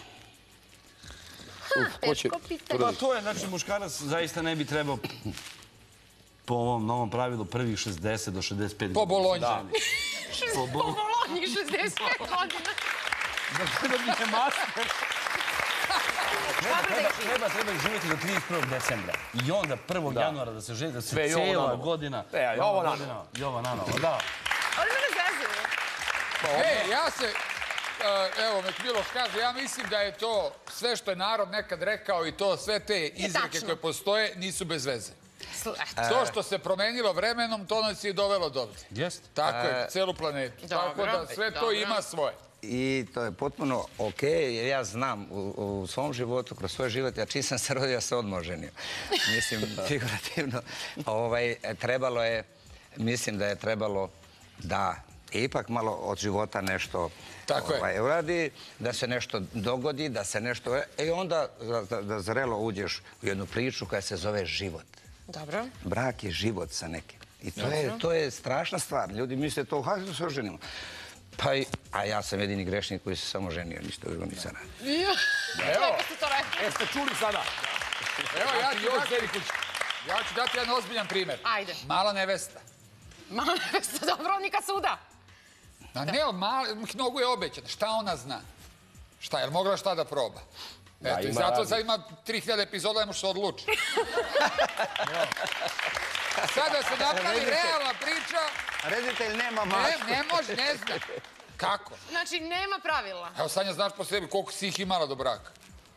Teško pitanje. Pa to je, znači, muškarac zaista ne bi trebao po ovom novom pravilu prvih 60 do 65 godina. Po Bolonji. Po Bolonji, 65 godina. Da mi je master. Treba ih živjeti do 31. decembra. I onda 1. januara da se želi, da se cijela godina... Jovan Anova, da. Ali mene zezaju. Ja se... Evo, mek Miloš kaže, ja mislim da je to sve što je narod nekad rekao i to sve te izreke koje postoje nisu bez veze. To što se promenilo vremenom, to nas je dovelo do ovde. Jeste. Tako je, celu planetu. Tako da sve to ima svoje. I to je potpuno okej, jer ja znam u svom životu, kroz svoj život, ja čim sam se rodio, ja se odmah oženio. Mislim, figurativno, trebalo je, mislim da je trebalo da ipak malo od života nešto uradi, da se nešto dogodi, da se nešto... I onda da zrelo uđeš u jednu priču koja se zove život. Dobro. Brak je život sa nekim. I to je strašna stvar. Ljudi misle to, hajde da se oženimo. Pa i... A ja sam jedini grešnik koji se samo ženio, ništa drugo nisam radio. Evo, ste čuli sada? Evo, ja ću dati jedan ozbiljan primjer. Ajde. Mala nevesta. Mala nevesta, dobro, nikad suda. Ne, mnogo je obećana. Šta ona zna? Šta, je li mogla šta da proba? Eto, i zato sad ima 3000 epizoda, ne može se odluči. Sada se napravi realna priča. Reditelj nema mačku. Ne može, ne zna. Kako? Znači, nema pravila. Evo, Sanja, znaš po sebi koliko si ih imala do braka?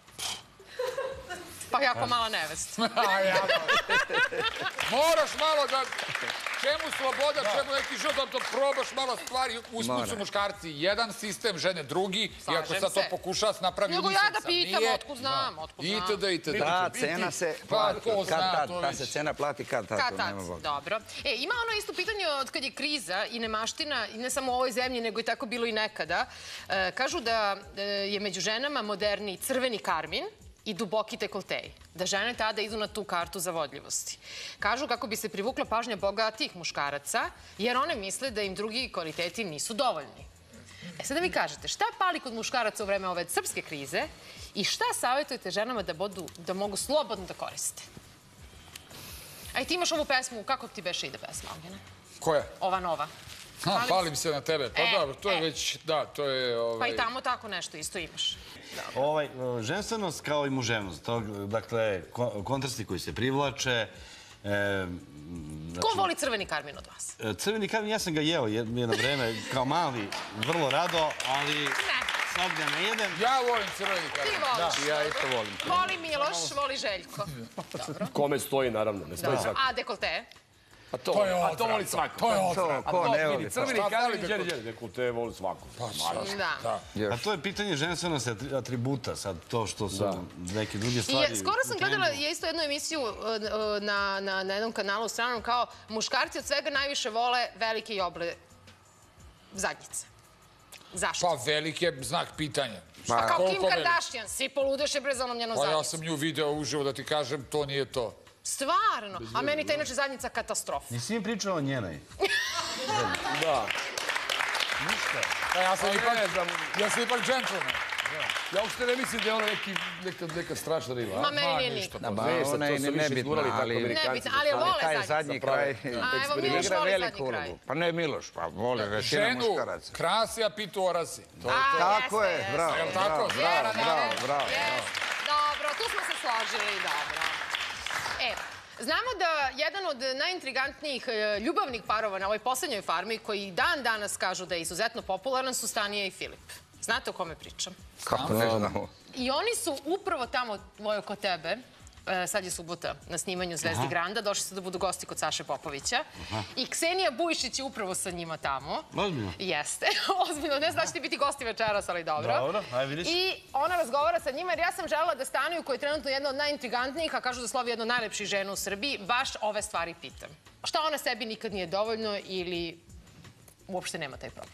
Pa jako mala nevesta. Moraš malo da... Čemu sloboda, čemu neki život, da probaš malo stvari. Usput su muškarci jedan sistem, žene drugi. Iako sad to pokuša se napravi nisam. Nego ja da pitam, otkud znam, otkud znam. Itd. Ta cena se plati kad tad. Ta se cena plati kad tad. Kad tad, dobro. Ima ono isto pitanje od kad je kriza i nemaština, i ne samo u ovoj zemlji, nego i tako bilo i nekada. Kažu da je među ženama moderni crveni karmin i duboki dekolteji. Da žene tada idu na tu kartu zavodljivosti. Kažu kako bi se privukla pažnja bogatijih muškaraca, jer one misle da im drugi kvaliteti nisu dovoljni. Sad da mi kažete, šta pali kod muškaraca u vreme ove srpske krize i šta savjetujete ženama da mogu slobodno da koriste? Aj, ti imaš ovu pesmu, kako ti beše ide pesma, Ognjena? Koja? Ova nova. Palim se na tebe. Pa dobro, to je već, da, to je... Pa i tamo tako nešto isto imaš. Ženstvenost kao i muževnost, dakle, kontrasti koji se privlače. Ko voli crveni karmin od vas? Crveni karmin, ja sam ga jeo jedno vreme, kao mali, vrlo rado, ali sad ga ne jedem. Ja volim crveni karmin. Ti voliš. Ja isto volim. Voli Miloš, voli Željko. Kome stoji, naravno, ne stoji svako. A dekolte? A to voli svako. To je odvrat. Ko ne voli? Crveni kamen, đeri. Neko te voli svako. A to je pitanje ženstvenosti atributa, sad to što su neke druge stvari. Skoro sam gledala isto jednu emisiju na jednom kanalu stranom kao muškarci od svega najviše vole velike i oble zadnjice. Zašto? Pa velik je znak pitanja. A kao Kim Kardashian, svi poludeše bre za onom njenom zadnjicu. Pa ja sam nju video uživo da ti kažem, to nije to. Stvarno? A meni ta inače zadnjica katastrofa. Nisi mi pričao o njenoj? Da. Ništa. Ja sam ipak džentlmen. Ja uopšte ne mislim da je ona neka strašna riba. Ma meni nije nikad. Ona je nebitna, ali taj zadnji kraj igra veliku ulogu. Pa ne Miloš, pa vole većina muškaraca. Ženu krasi, a pitu orasi. Tako je, bravo. Je li tako? Bravo. Dobro, tu smo se složili, dobro. Znamo da jedan od najintrigantnijih ljubavnih parova na ovoj poslednjoj farmi, koji dan danas kažu da je izuzetno popularan, su Stanija i Filip. Znate o kome pričam? Kako ne znamo? I oni su upravo tamo, Vojo, kod tebe, sad je subota na snimanju Zvezdi Granda, došli su da budu gosti kod Saše Popovića. I Ksenija Bujšić je upravo sa njima tamo. Ozbiljno? Jeste, ozbiljno. Ne znam da ćete biti gosti večeras, ali dobro. Dobro, ajde vidiš. I ona razgovara sa njima, jer ja sam želela da Staniju, koja je trenutno jedna od najintrigantnijih, a kažu da slovi jedna od najlepših žena u Srbiji, baš ove stvari pitam. Šta ona sebi nikad nije dovoljno ili uopšte nema taj problem?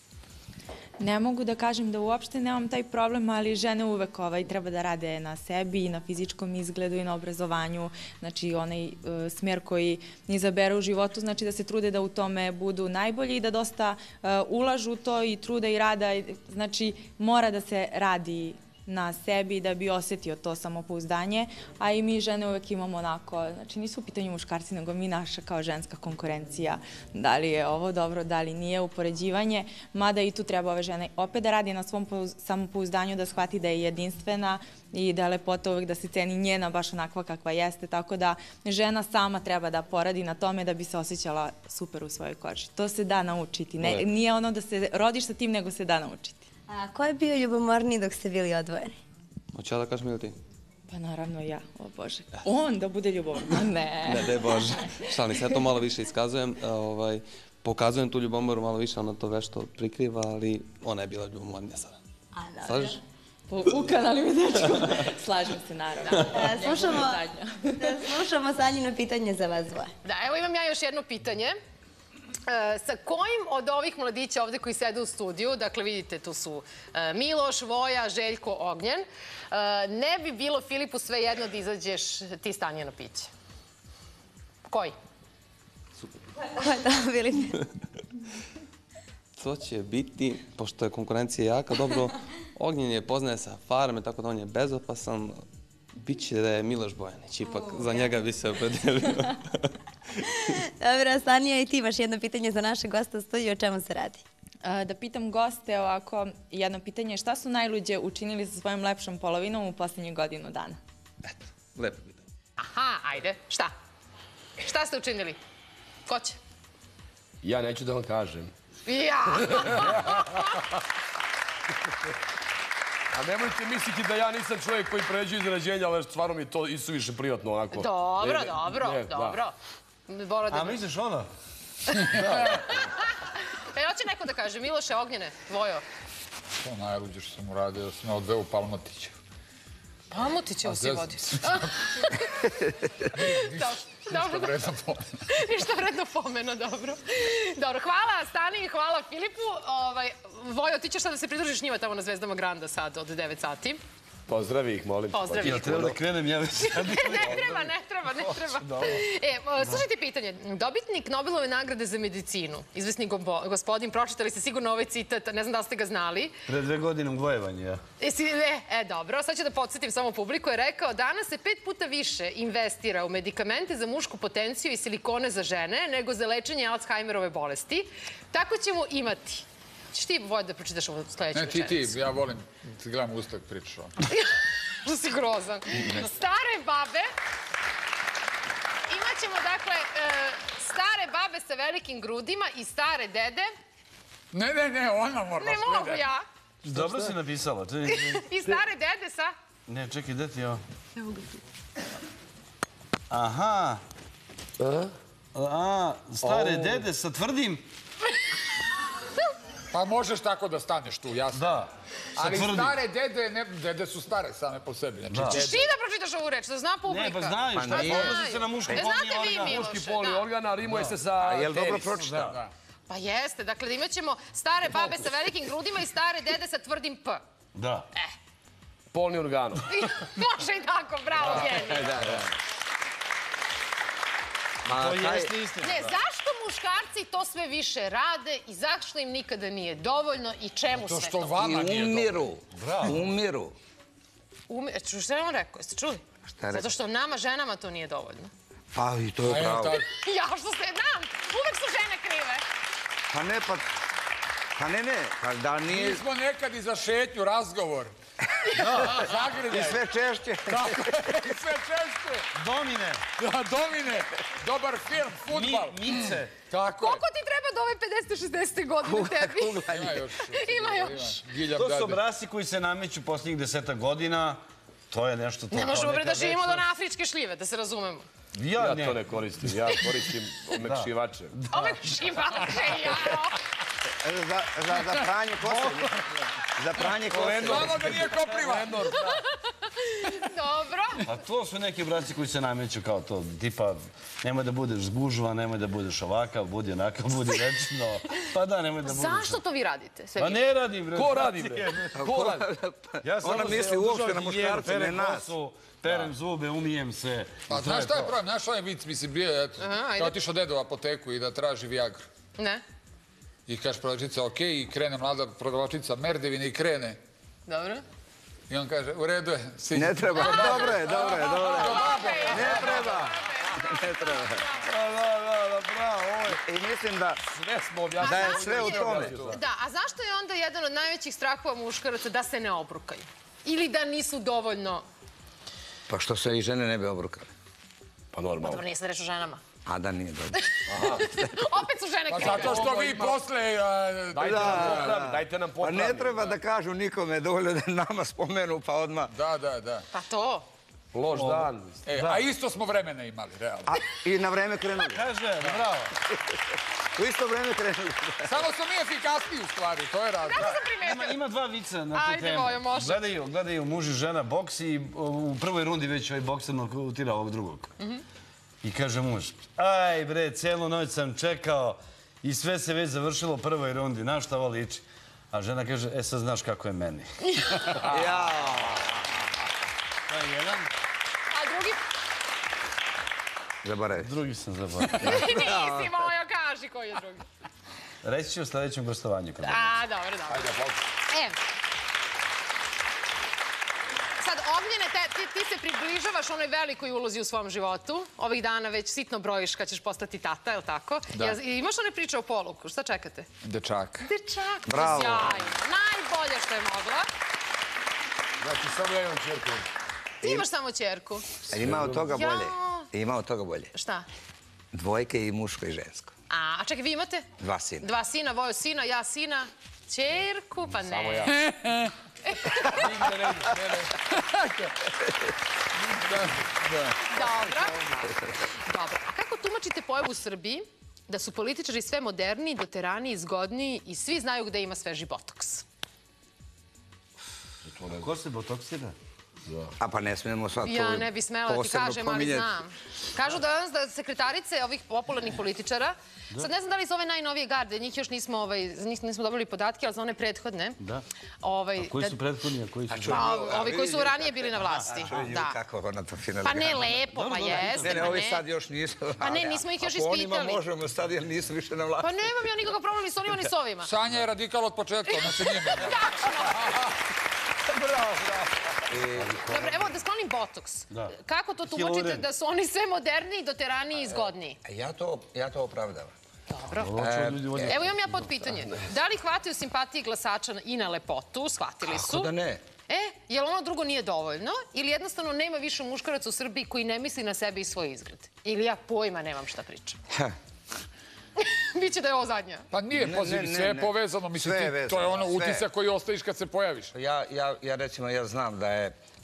Ne mogu da kažem da uopšte nemam taj problem, ali žene uvek treba da rade na sebi i na fizičkom izgledu i na obrazovanju. Znači, onaj smer koji izabere u životu, znači da se trude da u tome budu najbolji i da dosta ulažu u to i trude i rada. Znači, mora da se radi na sebi da bi osjetio to samopouzdanje, a i mi žene uvek imamo onako, znači nisu u pitanju muškarci, nego mi naša kao ženska konkurencija, da li je ovo dobro, da li nije, upoređivanje, mada i tu treba ove žene opet da radi na svom samopouzdanju, da shvati da je jedinstvena i da je lepota uvek da se ceni njena baš onakva kakva jeste, tako da žena sama treba da poradi na tome da bi se osjećala super u svojoj koži. To se da naučiti, nije ono da se rodiš sa tim, nego se da naučiti. A ko je bio ljubomorniji dok ste bili odvojeni? Hoće ja da kažem ili ti? Pa naravno ja, o Bože. On da bude ljubomorni? Ne. Ne, Bože. Šalim se, ja to malo više iskazujem. Pokazujem tu ljubomoru malo više, ona to vešto prikriva, ali ona je bila ljubomornija sada. Slažeš? Ukanali mi dečko. Slažem se, naravno. Slušamo Sanjino pitanje za vas dvoje. Da, evo imam ja još jedno pitanje. Sa kojim od ovih mladića ovde koji sede u studiju, dakle vidite tu su Miloš, Voja, Željko, Ognjen, ne bi bilo Filipu svejedno da izađeš ti Stanjino piće? Koji? Super. Ko je to, Filipe? To će biti, pošto je konkurencija jaka, dobro, Ognjen je poznaje sa farme, tako da on je bezopasan. Biće da je Miloš Bojanić, ipak za njega bi se opredelio. Dobro, Stanija, i ti imaš jedno pitanje za naše goste u studiju, o čemu se radi? Da pitam goste ovako, jedno pitanje, šta su najluđe učinili sa svojom lepšom polovinom u poslednjih godinu dana? Eto, lepo pitanje. Aha, ajde, šta? Šta ste učinili? Ko će? Ja neću da vam kažem. Ja! A nemojte misliti da ja nisam čovjek koji pređe izrađenja, ali stvarno mi je to isuviše privatno onako. Dobro. A misliš ono? Hoće neko da kaže, Miloše, Ognjene, Vojo? To najluđe što sam uradio, da sam me odveo u Palmotićev. Palmotićev si vodio? Ništa vredno pomena. Ništa vredno pomena, dobro. Dobro, hvala Stani i hvala Filipu. Vojo, ti ćeš sad da se pridružiš njima tamo na Zvezdama Granda sad od 9 sati. Pozdravi ih, molim. Pozdravi ih. Jel treba da krenem ja već sad? Ne treba. Slušajte pitanje. Dobitnik Nobelove nagrade za medicinu, izvesni gospodin, pročitali ste sigurno ovaj citat, ne znam da li ste ga znali. Pre 2 godine u Vojevanju, ja. Dobro, sad ću da podsjetim samo publiku, je rekao, danas se 5 puta više investira u medikamente za mušku potenciju i silikone za žene nego za lečenje Alzheimerove bolesti. Tako ćemo imati. Češ ti, Voja, da pročitaš ovu sledeću večericu? Ne, ti, ja volim da gledam ustak pričao. Što si grozan. Stare babe. Imaćemo, dakle, stare babe sa velikim grudima i stare dede. Ne, ona mora ne mogu ja. Dobro si napisala. I stare dede sa... Ne, čekaj, gde ti je ovo? Evo ga tu. Aha. Stare dede sa tvrdim... Pa možeš tako da staneš tu, jasno. Da. Ali stare dede su stare same po sebi. Češ ti da pročitaš ovu reč, da zna publika? Ne, pa znaju šta je. Odnosi se na muški polni organ. Muški polni organ, a rimuje se sa... A je li dobro pročitao? Pa jeste, dakle imat ćemo stare babe sa velikim grudima i stare dede sa tvrdim P. Da. Polni organom. Može i tako, bravo, genij. To jeste istina. Ne, zašto muškarci to sve više rade i zašto im nikada nije dovoljno i čemu sve to? To što vama nije dovoljno. Umiru. Što je on rekao? Jeste čuli? Šta je rekao? Zato što nama, ženama, to nije dovoljno. Pa i to je pravo. Ja što se znam, uvek su žene krive. Pa ne, pa ne, pa da nije... Mi smo nekad i za šetnju, razgovor. Zagrljaj. I sve češće. Tako je, i sve češće. Domine. Da, Domine. Dobar film, fudbal. Mice. Tako je. Koliko ti treba do ove 50-60 godine tebi? Ima još. To su obrasci koji se nameću posljednjih 10 godina. To je nešto... Ne možemo da živimo do afričke šljive, da se razumemo. Ja to ne koristim, ja koristim omekšivače. Omekšivače, jao. Za pranje kose. Za pranje kose. Znamo da nije kopriva. Dobro. A to su neki obrasci koji se nameću kao to. Tipa, nemoj da budeš zgužva, nemoj da budeš ovakav, budi onakav, budi večno. Pa da, nemoj da budeš... Zašto to vi radite? Pa ne radim, bre. Ko radi, bre? Ona misli uopšte na muškarce, ne nas. Perem zube, umijem se. Pa znaš šta je problem? Znaš ovaj vic, mislim, bio je, kao otišao dedo u apoteku i da traži Viagru. Ne. I kaže prodavačica, okej, i krene mlada prodavačica merdevine i krene. Dobro. I on kaže, u redu je. Ne treba, dobro je. Ne treba. Bravo, i mislim da je sve u tome. Da, a zašto je onda jedan od najvećih strahova muškaraca da se ne obrukaju? Ili da nisu dovoljno... Pa što se i žene ne bi obrukale? Pa normalno. Dobro, nije sad reč o ženama. A da nije dobro. Opet su žene krive. Pa zato što vi posle... Dajte nam popravni. Pa ne treba da kažu nikome, dovoljno da nama spomenu, pa odmah. Da. Pa to. Loš dan. A isto smo vremena imali, realno. I na vreme krenuli. Kaže, bravo. U isto vreme krenuli. Samo smo mi efikasniji u stvari, to je razlog. Kako sam primetila? Ima dva vica na tu temu. Ajde, Vojo, može. Gledaju muž i žena boks i u prvoj rundi već ovaj bokser nokutira ovog drugog. I kaže muž, aj bre, cijelu noć sam čekao i sve se već završilo u prvoj rundi. Znaš šta ovo liči? A žena kaže, sad znaš kako je meni. Jao. To je jedan. A drugi? Zaboravio. Drugi sam zaboravio. Nisi, Vojo, kaži koji je drugi. Reći ću u sljedećem gostovanju. A, dobro. Sad, Ognjene, ti se približavaš onoj velikoj ulozi u svom životu. Ovih dana već sitno brojiš kad ćeš postati tata, je li tako? Da. Imaš one priče o poluku? Šta čekate? Dečak. Dečak, bravo. sjajno. Najbolje što je mogla. Znači, samo ja imam čerku. Ti imaš samo ćerku. Ima od toga bolje. Ima od toga bolje. Šta? Dvojke i muško i žensko. A čekaj, vi imate? 2 sina. 2 sina, Vojo sina, ja sina, ćerku, pa ne. Samo ja. Dobro. A kako tumačite pojavu u Srbiji da su političari sve moderniji, doteraniji, zgodniji i svi znaju gde ima sveži botoks? Ko se botoksira? A pa ne smijemo sad to Ja ne bi smela da ti kažem, ali znam. Kažu da sekretarice ovih popularnih političara, sad ne znam da li za ove najnovije garde, njih još nismo dobili podatke, ali za one prethodne. Da. A koji su prethodni, a koji su... Ovi koji su ranije bili na vlasti. Kako ona to finalizira? Pa ne, lepo, pa jeste. Ne, ovi sad još nisu. Pa ne, nismo ih još ispitali. A po onima možemo sad jer nisu više na vlasti. Pa nemam ja nikakav problem ni s onima ni s ovima. Sanja je radikal od početka, ona se nije menjala. Bravo. Dobro, evo da sklonim botoks. Kako to tumačite da su oni sve moderniji, doteraniji i zgodniji? Ja to opravdavam. Dobro. Evo imam ja podpitanje. Da li hvataju simpatiji glasača i na lepotu? Shvatili su. Kako da ne? Je li ono drugo nije dovoljno? Ili jednostavno nema više muškaraca u Srbiji koji ne misli na sebe i svoj izgled? Ili ja pojma nemam šta pričam? Biće da je ovo zadnja. Pa nije poziv, sve je povezano. Mislim, to je ono utisak koji ostaviš kad se pojaviš. Ja recimo, ja znam da je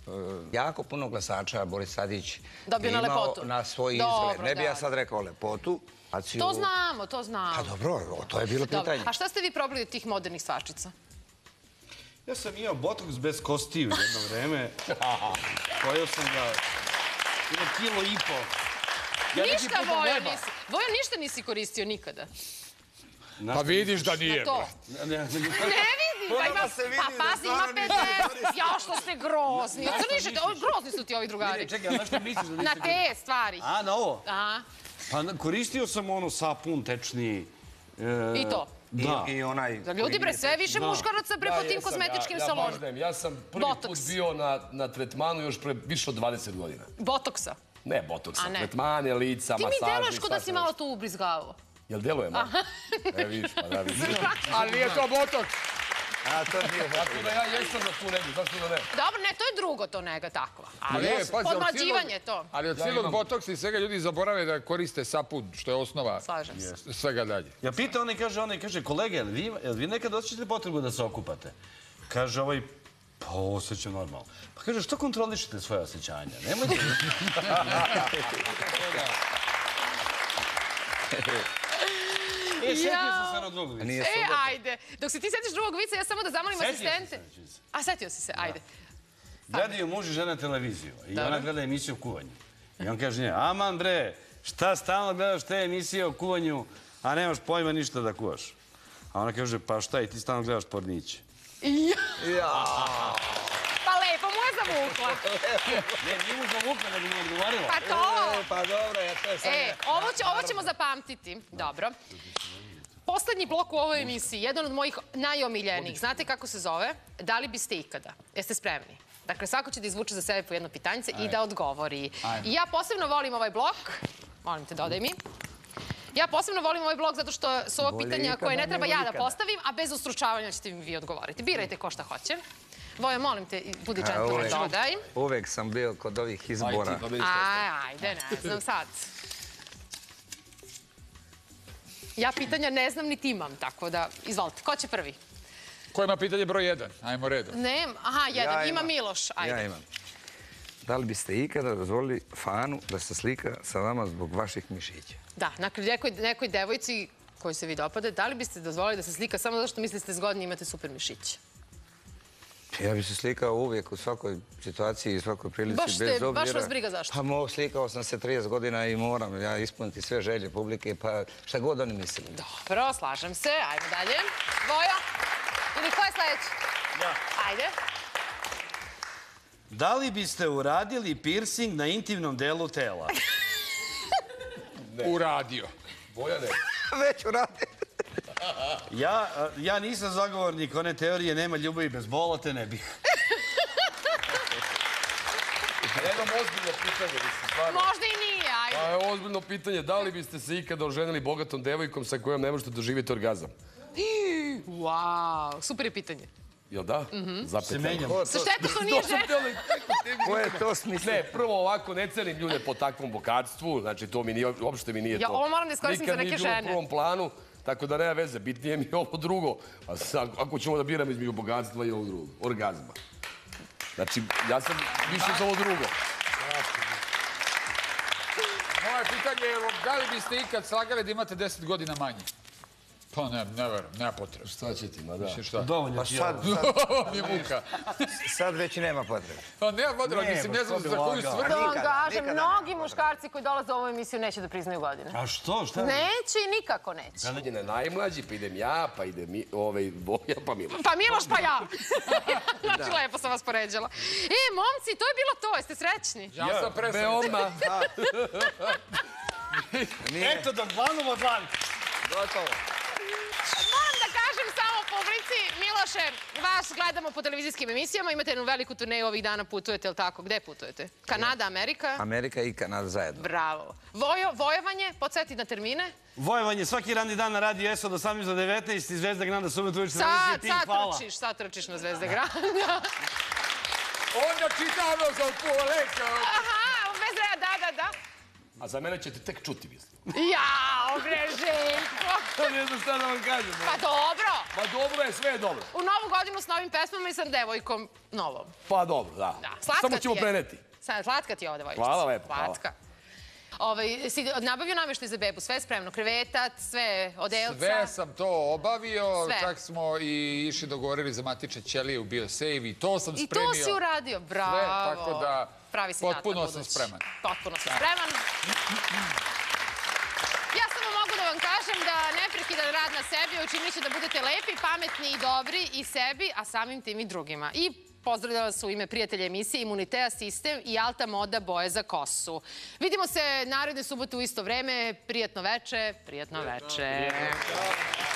jako puno glasača Boris Tadić dobio na lepotu. Na svoj izgled. Ne bi ja sad rekao lepotu. To znamo, to znamo. Pa dobro, to je bilo pitanje. A šta ste vi probali od tih modernih svačica? Ja sam imao botoks bez kostiju jedno vreme. Pojao sam ga jedno kilo i po. Ništa, Vojo, nisi. Vojo, ništa nisi koristio nikada. Pa vidiš da nije. Ne vidim, pa pazi, ima 50. Ja, što ste grozni. Grozni su ti ovi drugari. Čekaj, na što misliš da niste... Na te stvari. A, na ovo? Aha. Pa koristio sam ono sapun, tečni... I to? Da. Za ljudi, bre, sve više muškaraca pre po tim kozmetičkim salonima. Ja sam prvi put bio na tretmanu još pre više od 20 godina. Botoksa? Ne botoksa, tretmane, lica, masaži. Ti mi deluješ ko da si malo tu ubrizgavao. Jel deluje malo? E, vidiš, pa da vidiš. Ali nije to botoks. A, to nije botoks. Tako da ja jesam na tu negu, zašto da ne? Dobro, ne, to je drugo to nega takva. Podmlađivanje to. Ali od silog botoksa i svega ljudi zaborave da koriste sapun, što je osnova svega dalje. Ja pitam, on kaže, kolege, jel vi nekad osjećate potrebu da se okupate? Kaže ovaj, pa osjećam normalno. Pa kaže, što kontrolišete svoje osjećanja? Nemojte... Setio sam se na drugog vica. Ajde. Dok se ti setiš drugog vica, ja samo da zamolim asistente. A, setio si se, ajde. Gledaju muž i žena televiziju i ona gleda emisiju o kuvanju. I on kaže nje, aman bre, šta stalno gledaš te emisije o kuvanju, a nemaš pojma ništa da kuvaš. A ona kaže, pa šta i ti stalno gledaš porniće. Pa lepo mu je zavukla. Ne, nije mu zavukla, nego mi je odgovorila. Pa to! Pa dobro, to je sad... Ovo ćemo zapamtiti. Dobro. Poslednji blok u ovoj emisiji, jedan od mojih najomiljenijih. Znate kako se zove? Da li biste ikada? Jeste spremni? Dakle, svako će da izvuče za sebe po jedno pitanjice i da odgovori. I ja posebno volim ovaj blok. Molim te, dodaj mi. Ja posebno volim ovaj blok zato što su ovo pitanja koje ne treba ja da postavim, a bez ustručavanja ćete mi vi odgovoriti. Birajte ko šta hoće. Voja, molim te, budi džentlmen, dodaj. Uvek sam bio kod ovih izbora. Ajde, ne znam sad. Ja pitanja ne znam niti imam, tako da, izvolite, ko će prvi? Ko ima pitanje broj 1? Ajmo redom. Ne, aha, jedan, ima Miloš, ajde. Ja imam. Da li biste ikada dozvolili fanu da se slika sa vama zbog vaših mišića? Da, nekoj devojci koji se vi dopade, da li biste dozvolili da se slika samo zato što mislite zgodni i imate super mišiće? Ja bih se slikao uvijek u svakoj situaciji i svakoj prilici, bez obzira. Baš vas briga zašto? Pa slikao sam se 30 godina i moram ja ispuniti sve želje publike, pa šta god oni mislili. Dobro, slažem se. Ajmo dalje. Vojo? Ili ko je sledeći? Ja. Ajde. Da li biste uradili piercing na intimnom delu tela? Uradio. Boja ne. Već uradio. Ja nisam zagovornik one teorije nema ljubavi bez bola, te ne bih. Jednom ozbiljno pitanje, stvarno. Možda i nije, ajde. Ozbiljno pitanje, da li biste se ikada oženili bogatom devojkom sa kojom ne možete doživjeti orgazam? Wow, super je pitanje. Jel da? Se menjamo. Sa šteta što nije žena. Koje je to smisla? Ne, prvo ovako, ne cenim ljude po takvom bogatstvu, znači to mi nije, uopšte mi nije to. Ja ovo moram da iskoristim za neke žene. Nikad nije bilo u prvom planu, tako da nema veze, bitnije mi je ovo drugo. Ako ćemo da biramo između bogatstva i ovo drugo, orgazma. Znači, ja sam više za ovo drugo. Moje pitanje je, da li biste ikad slagali da imate 10 godina manje? Pa ne verujem, nema potrebe. Šta će ti, ma da. Šta? Dovoljno ti je ovo. Mi muka. Sad već nema potrebe. Pa nema potrebe, mislim, ne znam za koju svrhu. Da vam kažem, mnogi muškarci koji dolaze u ovu emisiju neće da priznaju godine. A što? Šta? Neće i nikako neće. Godine najmlađi, pa idem ja, pa ide Voja, pa Miloš. Pa Miloš, pa ja. Znači, lepo sam vas poređala. Momci, to je bilo to, jeste srećni? Ja sam presrećen. Veoma. Eto da dlanom od dlan. Gotovo. Moram da kažem samo publici, Miloše, vas gledamo po televizijskim emisijama, imate jednu veliku turneju ovih dana, putujete, ili tako? Gde putujete? Kanada, Amerika? Amerika i Kanada zajedno. Bravo. Vojevanje, podsjeti na termine? Vojevanje, svaki radni dan na Radio S od 18 do 19 i Zvezda Granda, subotu uveče na Sad hvala. Sad trčiš na Zvezda Granda. Onda čitavno sam poleka. Aha, bez reda, da. A za mene ćete tek čuti, mislim. Jao, bre, Željko. Ne znam šta da vam kažem. Pa dobro. Ma dobro je, sve je dobro. U novu godinu s novim pesmama i sa devojkom novom. Pa dobro, da. Samo ćemo preneti. Slatka ti je ova devojčica. Hvala lepo. Slatka. Si nabavio namještaj za bebu, sve je spremno, krevetac, sve, odelca? Sve sam to obavio, čak smo i išli dogovorili za matične ćelije u BioSave i to sam spremio. I to si uradio, bravo. Sve, tako da potpuno sam spreman. Potpuno sam spreman. Ja samo mogu da vam kažem da neprekidan rad na sebi učinit će da budete lepi, pametni i dobri i sebi, a samim tim i drugima. I pozdravljala vas u ime prijatelja emisije Imunitea Sistem i Alta Moda boje za kosu. Vidimo se naredne subote u isto vreme. Prijatno veče, prijatno veče.